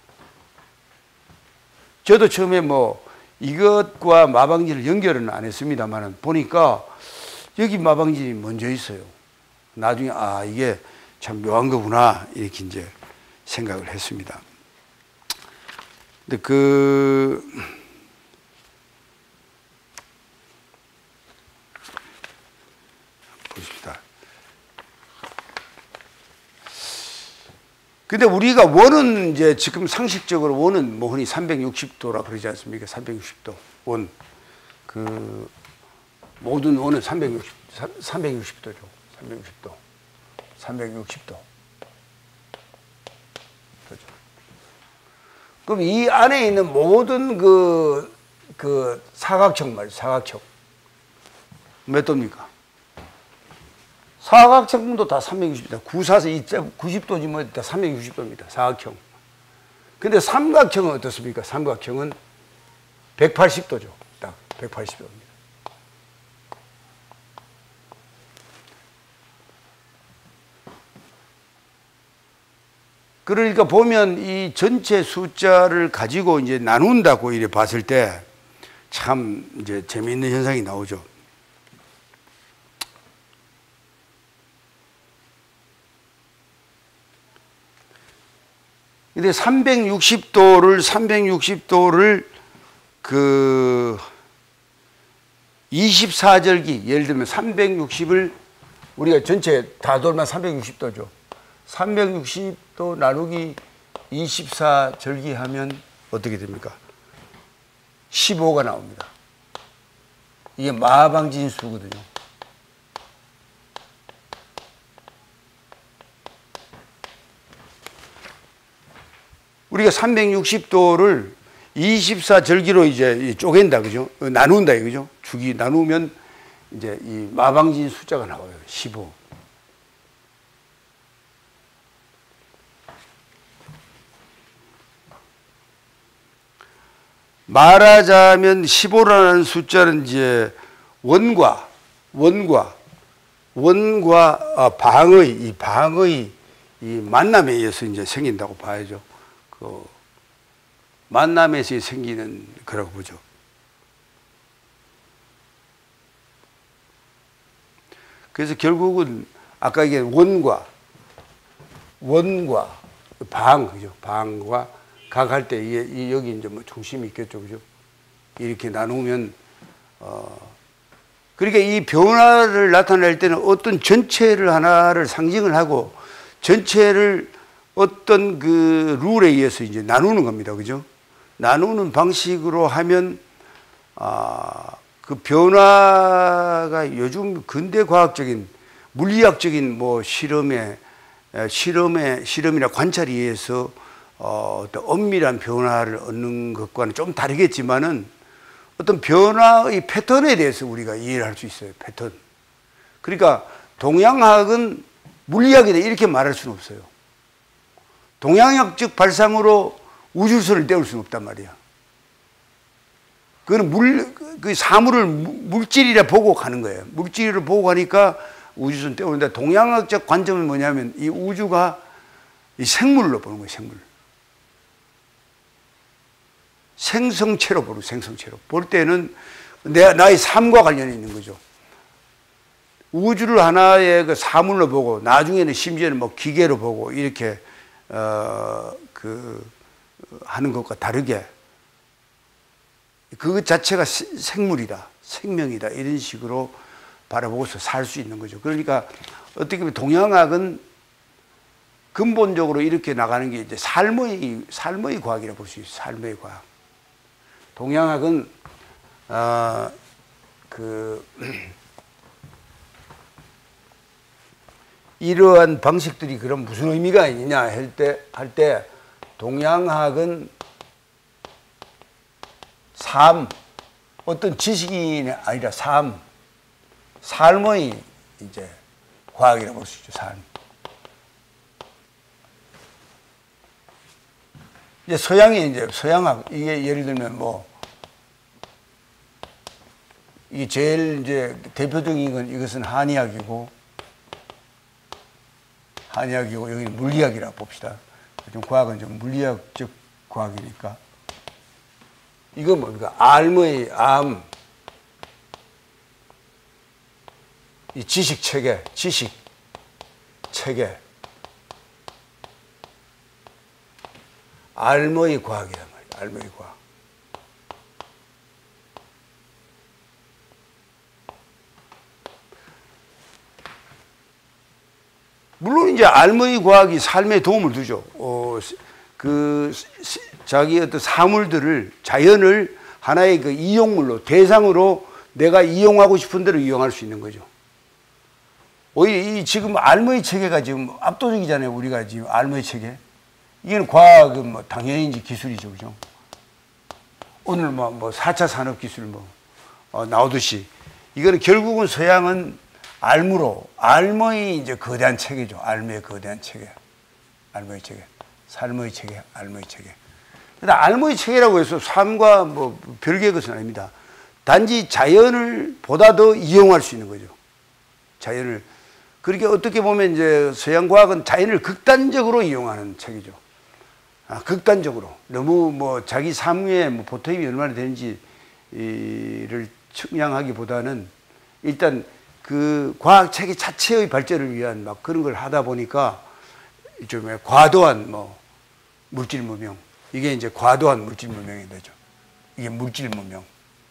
저도 처음에 뭐 이것과 마방진을 연결은 안 했습니다만 보니까 여기 마방진이 먼저 있어요. 나중에 아, 이게 참 묘한 거구나. 이렇게 이제 생각을 했습니다. 근데 그, 보십시다. 근데 우리가 원은 이제 지금 상식적으로 원은 뭐 흔히 삼백육십 도라 그러지 않습니까? 삼백육십 도. 원. 그, 모든 원은 삼백육십, 삼백육십 도죠. 삼백육십 도. 삼백육십 도. 그렇죠. 그럼 이 안에 있는 모든 그, 그 사각형 말이죠. 사각형. 몇 도입니까? 사각형도 다 삼백육십 도. 구사서 구십 도지 뭐 다 삼백육십 도입니다. 사각형. 근데 삼각형은 어떻습니까? 삼각형은 백팔십 도죠. 딱 백팔십 도입니다. 그러니까 보면 이 전체 숫자를 가지고 이제 나눈다고 이래 봤을 때 참 이제 재미있는 현상이 나오죠. 근데 삼백육십 도를 삼백육십 도를 그 이십사 절기, 예를 들면 삼백육십을 우리가 전체 다 돌면 삼백육십 도죠. 삼백육십 도 나누기 이십사 절기 하면 어떻게 됩니까? 십오가 나옵니다. 이게 마방진수거든요. 우리가 삼백육십 도를 이십사 절기로 이제 쪼갠다, 그죠? 나눈다, 그죠? 주기 나누면 이제 이 마방진 숫자가 나와요. 십오. 말하자면 십오라는 숫자는 이제 원과, 원과, 원과 아, 방의, 이 방의 이 만남에 의해서 이제 생긴다고 봐야죠. 그 만남에서 생기는 거라고 보죠. 그래서 결국은 아까 이게 원과, 원과 방, 그죠? 방과 각 할 때, 이, 여기 이제 뭐 중심이 있겠죠. 그죠? 이렇게 나누면, 어, 그러니까 이 변화를 나타낼 때는 어떤 전체를 하나를 상징을 하고 전체를 어떤 그 룰에 의해서 이제 나누는 겁니다. 그죠? 나누는 방식으로 하면, 아, 그 변화가 요즘 근대 과학적인 물리학적인 뭐 실험에, 실험에, 실험이나 관찰에 의해서 어, 어떤 엄밀한 변화를 얻는 것과는 좀 다르겠지만은 어떤 변화의 패턴에 대해서 우리가 이해를 할 수 있어요. 패턴. 그러니까 동양학은 물리학이다 이렇게 말할 수는 없어요. 동양학적 발상으로 우주선을 떼울 수는 없단 말이야. 그거는 물, 그 사물을 물질이라 보고 가는 거예요. 물질을 보고 가니까 우주선 떼우는데 동양학적 관점은 뭐냐면 이 우주가 이 생물로 보는 거예요. 생물. 생성체로 보는 생성체로 볼 때는 내 나의 삶과 관련이 있는 거죠. 우주를 하나의 그 사물로 보고 나중에는 심지어는 뭐 기계로 보고 이렇게 어 그 하는 것과 다르게 그것 자체가 생물이다, 생명이다 이런 식으로 바라보고서 살 수 있는 거죠. 그러니까 어떻게 보면 동양학은 근본적으로 이렇게 나가는 게 이제 삶의 삶의 과학이라고 볼 수 있어요. 삶의 과학. 동양학은 어, 그 이러한 방식들이 그럼 무슨 의미가 있느냐 할 때 할 때 동양학은 삶 어떤 지식이 아니라 삶 삶의 이제 과학이라고 볼 수 있죠. 삶. 이제 서양이 이제 서양학 이게 예를 들면 뭐 이게 제일 이제 대표적인 건 이것은 한의학이고 한의학이고 여기는 물리학이라고 봅시다. 좀 과학은 좀 물리학적 과학이니까 이건 뭡니까? 암의 암 이 지식 체계 지식 체계 알머의 과학이란 말이에요. 알머의 과학. 물론 이제 알머의 과학이 삶에 도움을 주죠. 어, 그 자기 어떤 사물들을 자연을 하나의 그 이용물로 대상으로 내가 이용하고 싶은 대로 이용할 수 있는 거죠. 오히려 이 지금 알머의 체계가 지금 압도적이잖아요. 우리가 지금 알머의 체계. 이건 과학은 뭐 당연히 이제 기술이죠, 그죠? 오늘 뭐, 뭐 사 차 산업기술 뭐, 어, 나오듯이 이거는 결국은 서양은 알무로, 알머의 이제 거대한 체계죠. 알머의 거대한 체계. 알머의 체계. 삶의 체계, 알머의 체계. 근데 알머의 체계라고 해서 삶과 뭐 별개의 것은 아닙니다. 단지 자연을 보다 더 이용할 수 있는 거죠. 자연을. 그렇게 어떻게 보면 이제 서양 과학은 자연을 극단적으로 이용하는 책이죠. 아, 극단적으로. 너무 뭐 자기 삶에 뭐 보탬이 얼마나 되는지를 측량하기보다는 일단 그 과학 체계 자체의 발전을 위한 막 그런 걸 하다 보니까 좀 과도한 뭐 물질 문명. 이게 이제 과도한 물질 문명이 되죠. 이게 물질 문명.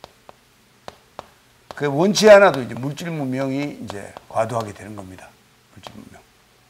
그 원치 않아도 이제 물질 문명이 이제 과도하게 되는 겁니다. 물질 문명.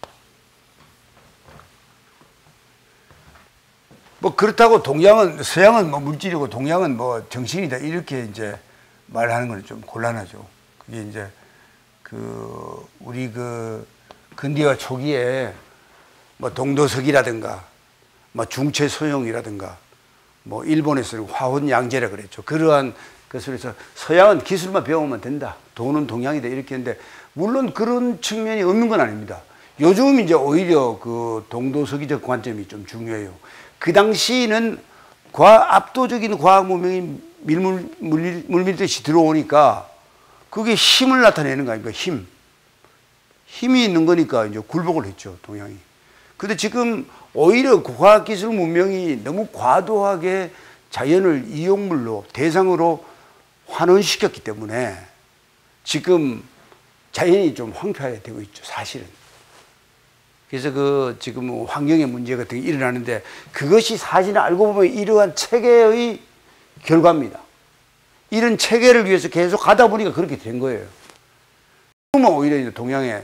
뭐 그렇다고 동양은 서양은 뭐 물질이고 동양은 뭐 정신이다 이렇게 이제 말하는 건 좀 곤란하죠. 그게 이제 그 우리 그 근대화 초기에 뭐 동도석이라든가 뭐 중체소형이라든가 뭐 일본에서는 화혼양제라 그랬죠. 그러한 것을 해서 서양은 기술만 배우면 된다. 돈은 동양이다. 이렇게 했는데 물론 그런 측면이 없는 건 아닙니다. 요즘 이제 오히려 그 동도서기적 관점이 좀 중요해요. 그 당시는 과, 압도적인 과학 문명이 밀물, 물밀, 물밀듯이 들어오니까 그게 힘을 나타내는 거 아닙니까? 힘. 힘이 있는 거니까 이제 굴복을 했죠. 동양이. 근데 지금 오히려 과학기술 문명이 너무 과도하게 자연을 이용물로 대상으로 환원시켰기 때문에 지금 자연이 좀 황폐하게 되고 있죠. 사실은. 그래서 그 지금 환경의 문제 같은 게 일어나는데 그것이 사실은 알고 보면 이러한 체계의 결과입니다. 이런 체계를 위해서 계속 가다 보니까 그렇게 된 거예요. 그러면 오히려 이제 동양의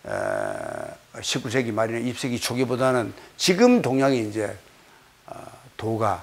십구 세기 말이나 이십 세기 초기보다는 지금 동양이 이제 도가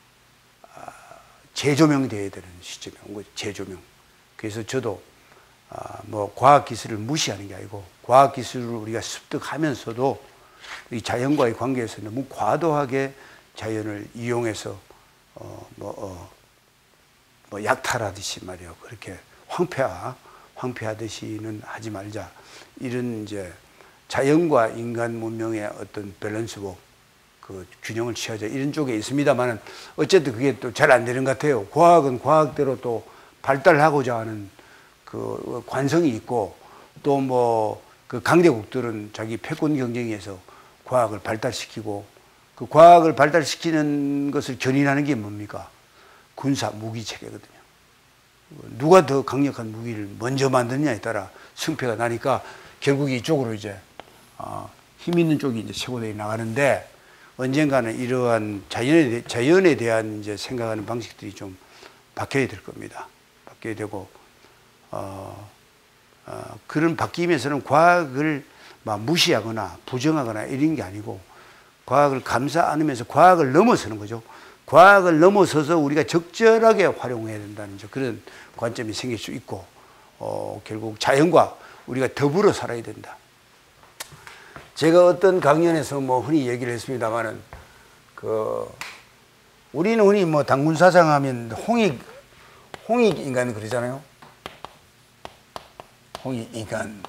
재조명되어야 되는 시점이 온 거죠. 재조명. 그래서 저도 뭐 과학기술을 무시하는 게 아니고 과학기술을 우리가 습득하면서도 이 자연과의 관계에서 너무 과도하게 자연을 이용해서 어 뭐, 어 뭐 약탈하듯이 말이요. 그렇게 황폐화, 황폐하듯이는 하지 말자. 이런 이제 자연과 인간 문명의 어떤 밸런스고 그 균형을 취하자 이런 쪽에 있습니다만은 어쨌든 그게 또 잘 안 되는 것 같아요. 과학은 과학대로 또 발달하고자 하는 그 관성이 있고 또 뭐 그 강대국들은 자기 패권 경쟁에서 과학을 발달시키고 그 과학을 발달시키는 것을 견인하는 게 뭡니까? 군사 무기 체계거든요. 누가 더 강력한 무기를 먼저 만드느냐에 따라 승패가 나니까 결국 이쪽으로 이제 어, 힘 있는 쪽이 이제 최고되어 나가는데 언젠가는 이러한 자연에, 자연에 대한 이제 생각하는 방식들이 좀 바뀌어야 될 겁니다. 바뀌어야 되고, 어, 어, 그런 바뀌면서는 과학을 막 무시하거나 부정하거나 이런 게 아니고 과학을 감싸 안으면서 과학을 넘어서는 거죠. 과학을 넘어서서 우리가 적절하게 활용해야 된다는 그런 관점이 생길 수 있고, 어, 결국 자연과 우리가 더불어 살아야 된다. 제가 어떤 강연에서 뭐 흔히 얘기를 했습니다만은, 그, 우리는 흔히 뭐 당군 사상하면 홍익, 홍익 인간 그러잖아요. 홍익 인간.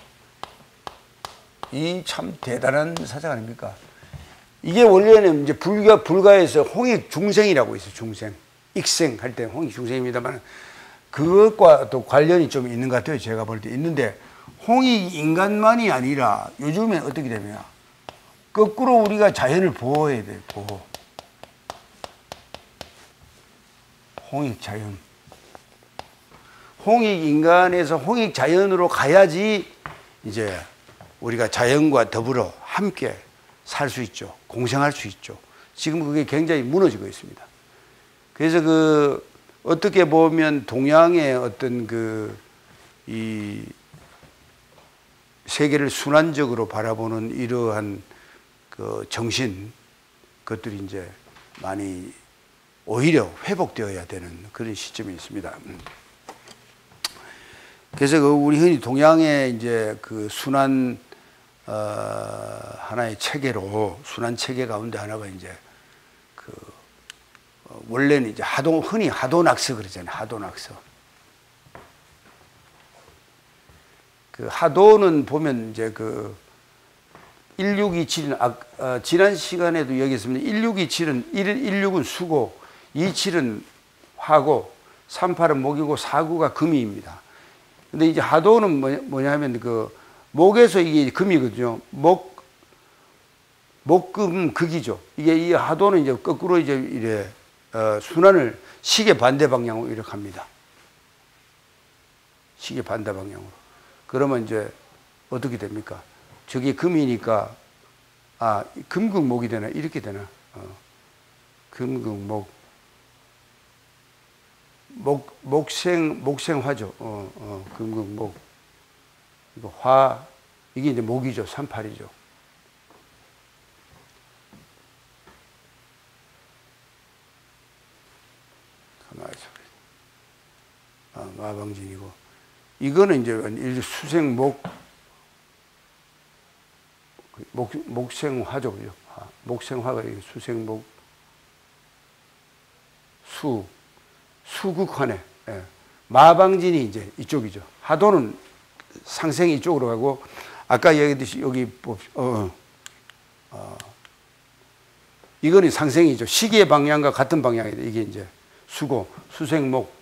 이 참 대단한 사상 아닙니까? 이게 원래는 이제 불가, 불가에서 홍익 중생이라고 있어요. 중생. 익생 할 때 홍익 중생입니다만 그것과 또 관련이 좀 있는 것 같아요. 제가 볼 때 있는데 홍익 인간만이 아니라 요즘에 어떻게 되면 거꾸로 우리가 자연을 보호해야 돼요. 보호. 홍익 자연. 홍익 인간에서 홍익 자연으로 가야지 이제 우리가 자연과 더불어 함께 살 수 있죠. 공생할 수 있죠. 지금 그게 굉장히 무너지고 있습니다. 그래서 그 어떻게 보면 동양의 어떤 그 이 세계를 순환적으로 바라보는 이러한 그 정신 그것들이 이제 많이 오히려 회복되어야 되는 그런 시점이 있습니다. 그래서 그 우리 흔히 동양의 이제 그 순환 어, 하나의 체계로 순환 체계 가운데 하나가 이제 그 어, 원래는 이제 하도 흔히 하도낙서 그러잖아요. 하도낙서. 그 하도는 보면 이제 그 일육이칠은 아, 어, 지난 시간에도 얘기했습니다. 일육이칠은 일육은 수고, 이십칠은 화고, 삼십팔은 목이고 사구가 금이입니다. 근데 이제 하도는 뭐냐, 뭐냐 하면 그 목에서 이게 금이거든요. 목, 목금 극이죠. 이게 이 하도는 이제 거꾸로 이제 이래, 어, 순환을 시계 반대 방향으로 이렇게 합니다. 시계 반대 방향으로. 그러면 이제 어떻게 됩니까? 저게 금이니까, 아, 금극목이 되나? 이렇게 되나? 어, 금극목. 목, 목생, 목생화죠. 어, 어, 금극목. 이거 화, 이게 이제 목이죠. 삼팔이죠. 아, 마방진이고. 이거는 이제 수생목, 목, 목생화죠. 아, 목생화가 수생목, 수, 수극화네. 예. 마방진이 이제 이쪽이죠. 하도는 상생이 이쪽으로 가고, 아까 얘기했듯이 여기, 어, 어, 이거는 상생이죠. 시계의 방향과 같은 방향이다. 이게 이제 수고, 수생목,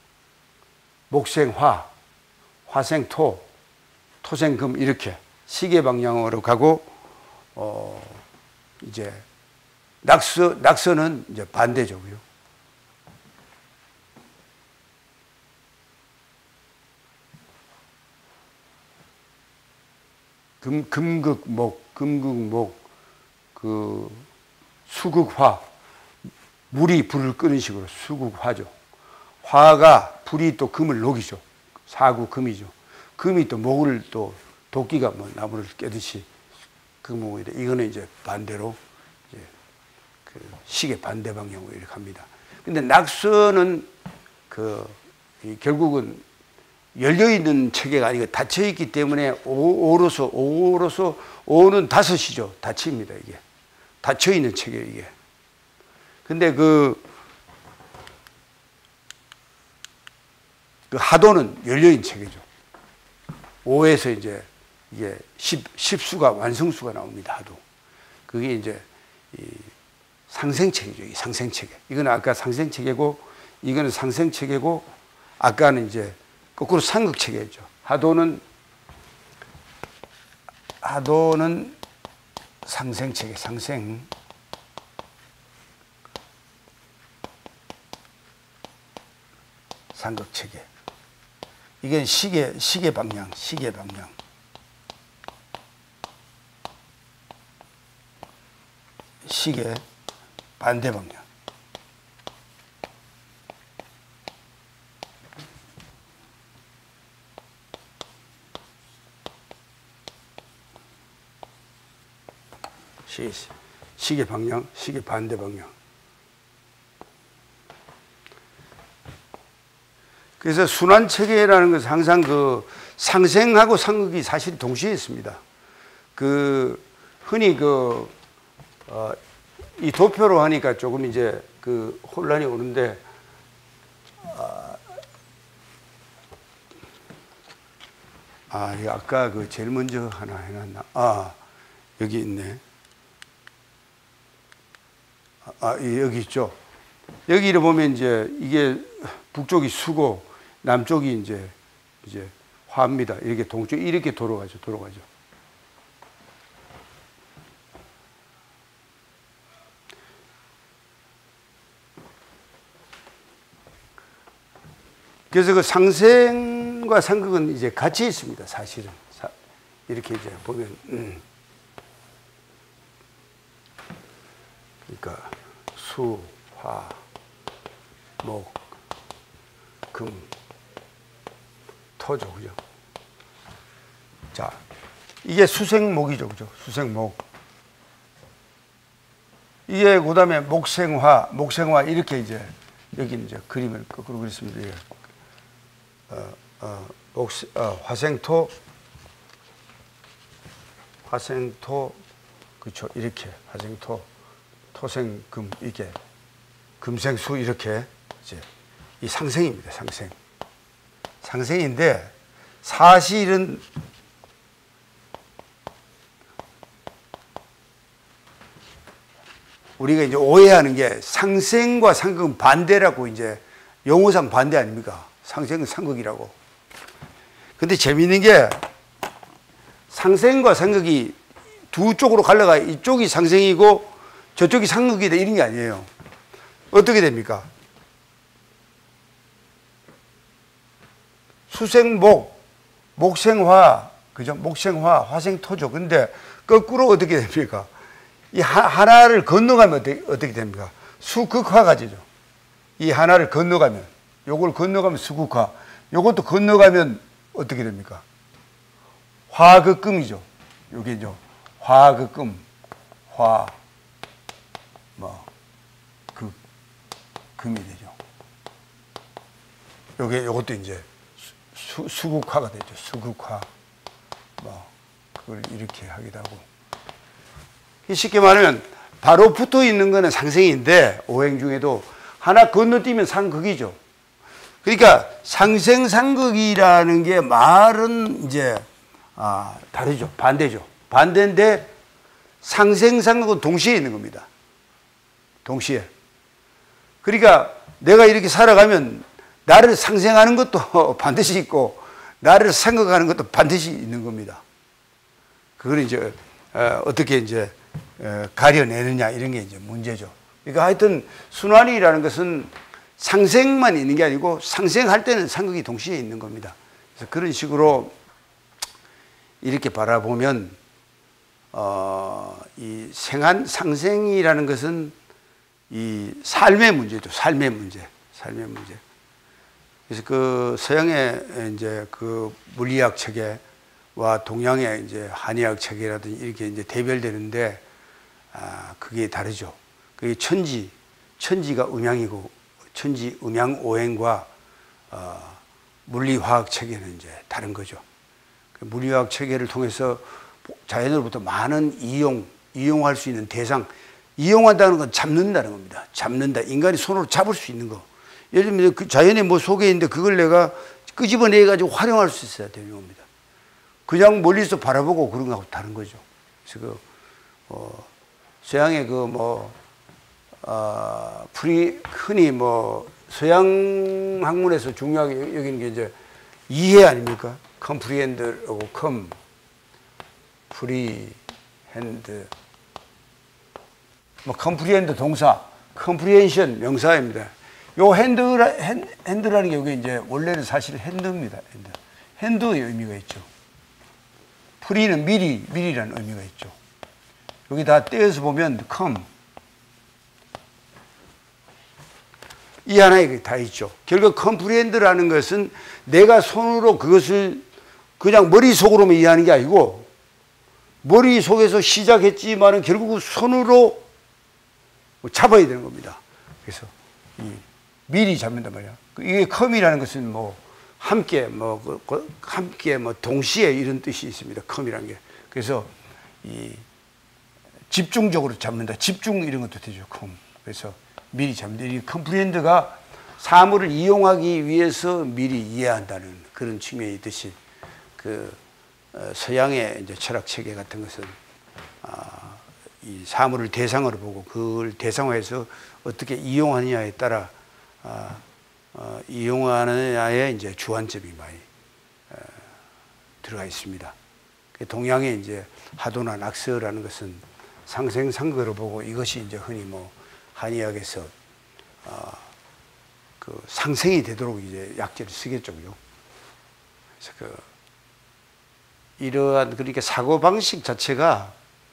목생화, 화생토, 토생금 이렇게 시계 방향으로 가고, 어, 이제 낙서, 낙서는 이제 반대죠고요. 금, 금극목, 금극목, 그, 수극화, 물이 불을 끄는 식으로 수극화죠. 화가, 불이 또 금을 녹이죠. 사구 금이죠. 금이 또 목을 또 도끼가 뭐 나무를 깨듯이 금목이다. 이거는 이제 반대로 이제 그 시계 반대 방향으로 이렇게 합니다. 근데 낙서는 그 결국은 열려있는 체계가 아니고 닫혀있기 때문에 오, 오로서, 오로서, 오는 다섯이죠. 닫힙니다, 이게. 닫혀있는 체계, 이게. 근데 그, 그 하도는 열려있는 체계죠. 오에서 이제 이게 십, 십수가, 완성수가 나옵니다, 하도. 그게 이제 이 상생체계죠, 이 상생체계. 이건 아까 상생체계고, 이거는 상생체계고, 아까는 이제 거꾸로 상극체계죠. 하도는 하도는 상생체계, 상생. 상극체계. 이게 시계, 시계 방향, 시계 방향. 시계 반대 방향. 시, 시계 방향, 시계 반대 방향. 그래서 순환체계라는 것은 항상 그 상생하고 상극이 사실 동시에 있습니다. 그 흔히 그, 어, 이 도표로 하니까 조금 이제 그 혼란이 오는데, 아, 아, 아까 그 제일 먼저 하나 해놨나? 아, 여기 있네. 아, 여기 있죠. 여기를 보면 이제 이게 북쪽이 수고, 남쪽이 이제 이제 화입니다. 이렇게 동쪽 이렇게 돌아가죠. 돌아가죠. 그래서 그 상생과 상극은 이제 같이 있습니다. 사실은 이렇게 이제 보면, 음. 그러니까 수, 화, 목, 금, 토죠, 그죠? 자, 이게 수생목이죠, 그죠? 수생목. 이게 그 다음에 목생화, 목생화 이렇게 이제 여기 이제 그림을 거꾸로 그렸습니다. 예. 어, 어, 목, 어, 화생토, 화생토, 그렇죠? 이렇게 화생토, 토생금 이게 금생수 이렇게 이제 이 상생입니다. 상생. 상생인데 사실은 우리가 이제 오해하는 게 상생과 상극은 반대라고 이제 용어상 반대 아닙니까? 상생은 상극이라고. 근데 재미있는 게 상생과 상극이 두 쪽으로 갈라가 이쪽이 상생이고 저쪽이 상극이다 이런 게 아니에요. 어떻게 됩니까? 수생목, 목생화, 그죠? 목생화, 화생토죠. 근데 거꾸로 어떻게 됩니까? 이 하나를 건너가면 어떻게, 어떻게 됩니까? 수극화가 되죠. 이 하나를 건너가면, 요걸 건너가면 수극화, 요것도 건너가면 어떻게 됩니까? 화극금이죠. 요게죠. 화극금, 화, 뭐, 그, 금이 되죠. 요게, 요것도 이제 수, 수극화가 되죠. 수극화. 뭐, 그걸 이렇게 하기도 하고. 쉽게 말하면, 바로 붙어 있는 거는 상생인데, 오행 중에도 하나 건너뛰면 상극이죠. 그러니까 상생상극이라는 게 말은 이제, 아, 다르죠. 반대죠. 반대인데, 상생상극은 동시에 있는 겁니다. 동시에. 그러니까 내가 이렇게 살아가면 나를 상생하는 것도 반드시 있고 나를 상극하는 것도 반드시 있는 겁니다. 그걸 이제 어, 어떻게 이제 어, 가려내느냐 이런 게 이제 문제죠. 그러니까 하여튼 순환이라는 것은 상생만 있는 게 아니고 상생할 때는 상극이 동시에 있는 겁니다. 그래서 그런 식으로 이렇게 바라보면 어, 이 생한 상생이라는 것은 이 삶의 문제죠. 삶의 문제, 삶의 문제. 그래서 그 서양의 이제 그 물리학 체계와 동양의 이제 한의학 체계라든지 이렇게 이제 대별되는데, 아, 그게 다르죠. 그게 천지, 천지가 음양이고, 천지 음양 오행과 어, 물리화학 체계는 이제 다른 거죠. 그 물리화학 체계를 통해서 자연으로부터 많은 이용, 이용할 수 있는 대상, 이용한다는 건 잡는다는 겁니다. 잡는다. 인간이 손으로 잡을 수 있는 거. 예를 들면 그 자연의 뭐 속에 있는데 그걸 내가 끄집어내 가지고 활용할 수 있어야 되는 겁니다. 그냥 멀리서 바라보고 그런 거하고 다른 거죠. 그래서 그, 어, 서양의 그 뭐, 어, 프리, 흔히 뭐, 서양 학문에서 중요하게 여기는 게 이제 이해 아닙니까? 컴프리엔드하고 컴, 프리핸드. 뭐, 컴프리엔드 동사, 컴프리엔션 명사입니다. 요 핸드라, 핸, 핸드라는 게 여기 이제 원래는 사실 핸드입니다. 핸드. 핸드의 의미가 있죠. 프리는 미리, 미리라는 의미가 있죠. 여기 다 떼어서 보면 come. 이 하나에 다 있죠. 결국 컴프리엔드라는 것은 내가 손으로 그것을 그냥 머릿속으로만 이해하는 게 아니고 머릿속에서 시작했지만은 결국 손으로 잡아야 되는 겁니다. 그래서 이 미리 잡는단 말이야. 이게 컴이라는 것은 뭐 함께 뭐 그, 함께 뭐 동시에 이런 뜻이 있습니다. 컴이라는 게. 그래서 이 집중적으로 잡는다. 집중 이런 것도 되죠. 컴. 그래서 미리 잡는다. 이 컴프리엔드가 사물을 이용하기 위해서 미리 이해한다는 그런 측면이 있듯이 그 어, 서양의 이제 철학 체계 같은 것은 아, 이 사물을 대상으로 보고 그걸 대상화해서 어떻게 이용하느냐에 따라 아, 어, 이용하느냐에 이제 주안점이 많이 어, 들어가 있습니다. 동양의 이제 하도나 낙서라는 것은 상생상극으로 보고 이것이 이제 흔히 뭐 한의학에서 어, 그 상생이 되도록 이제 약재를 쓰겠죠, 그죠? 그래서 그 이러한 그러니까 사고 방식 자체가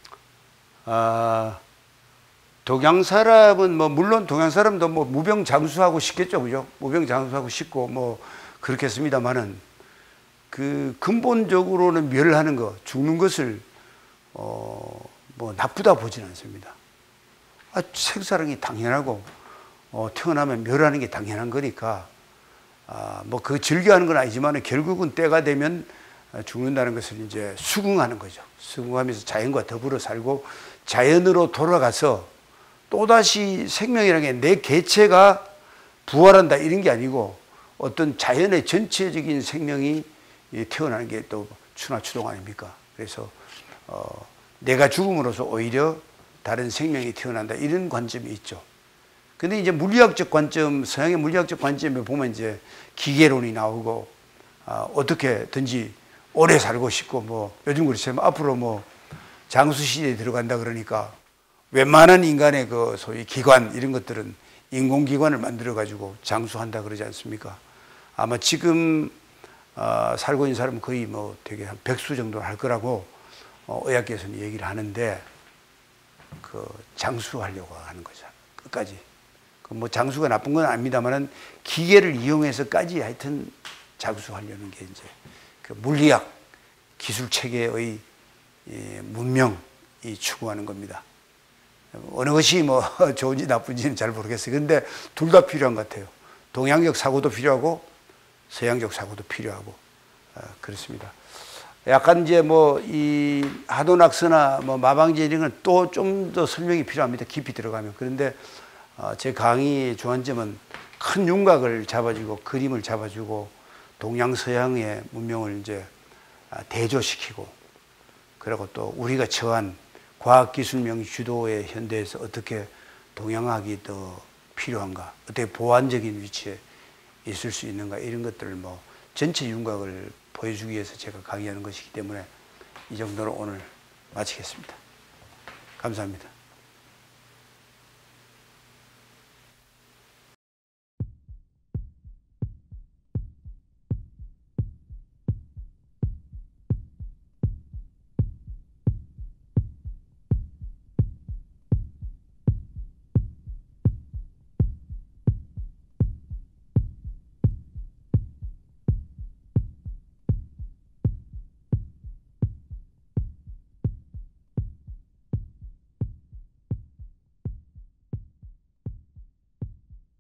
아. 동양 사람은 뭐 물론 동양 사람도 뭐 무병장수하고 싶겠죠, 그죠? 무병장수하고 싶고 뭐 그렇겠습니다만은 그 근본적으로는 멸하는 거, 죽는 것을 어 뭐 나쁘다 보지는 않습니다. 아, 생사랑이 당연하고 어 태어나면 멸하는 게 당연한 거니까 아, 뭐 그 즐겨하는 건 아니지만은 결국은 때가 되면 죽는다는 것을 이제 수긍하는 거죠. 수긍하면서 자연과 더불어 살고 자연으로 돌아가서 또다시 생명이라는 게 내 개체가 부활한다 이런 게 아니고 어떤 자연의 전체적인 생명이 태어나는 게 또 추나추동 아닙니까? 그래서 어, 내가 죽음으로써 오히려 다른 생명이 태어난다 이런 관점이 있죠. 근데 이제 물리학적 관점, 서양의 물리학적 관점에 보면 이제 기계론이 나오고 어, 어떻게든지 오래 살고 싶고 뭐 요즘 그렇지만 앞으로 뭐 장수 시대에 들어간다 그러니까 웬만한 인간의 그 소위 기관 이런 것들은 인공기관을 만들어 가지고 장수한다 그러지 않습니까? 아마 지금 어, 살고 있는 사람은 거의 뭐 되게 한 백수 정도 할 거라고 어, 의학계에서는 얘기를 하는데 그 장수하려고 하는 거죠. 끝까지. 그 뭐 장수가 나쁜 건 아닙니다만은 기계를 이용해서까지 하여튼 장수하려는 게 이제 그 물리학 기술 체계의 예, 문명이 추구하는 겁니다. 어느 것이 뭐 좋은지 나쁜지는 잘 모르겠어요. 근데 둘 다 필요한 것 같아요. 동양적 사고도 필요하고 서양적 사고도 필요하고 어, 그렇습니다. 약간 이제 뭐 이 하도낙스나 뭐 마방제 이런 건 또 좀 더 설명이 필요합니다. 깊이 들어가면. 그런데 어, 제 강의 중요점은 큰 윤곽을 잡아주고 그림을 잡아주고 동양서양의 문명을 이제 대조시키고 그리고 또 우리가 처한 과학기술명 주도의 현대에서 어떻게 동양학이 더 필요한가, 어떻게 보완적인 위치에 있을 수 있는가 이런 것들을 뭐 전체 윤곽을 보여주기 위해서 제가 강의하는 것이기 때문에 이 정도로 오늘 마치겠습니다. 감사합니다.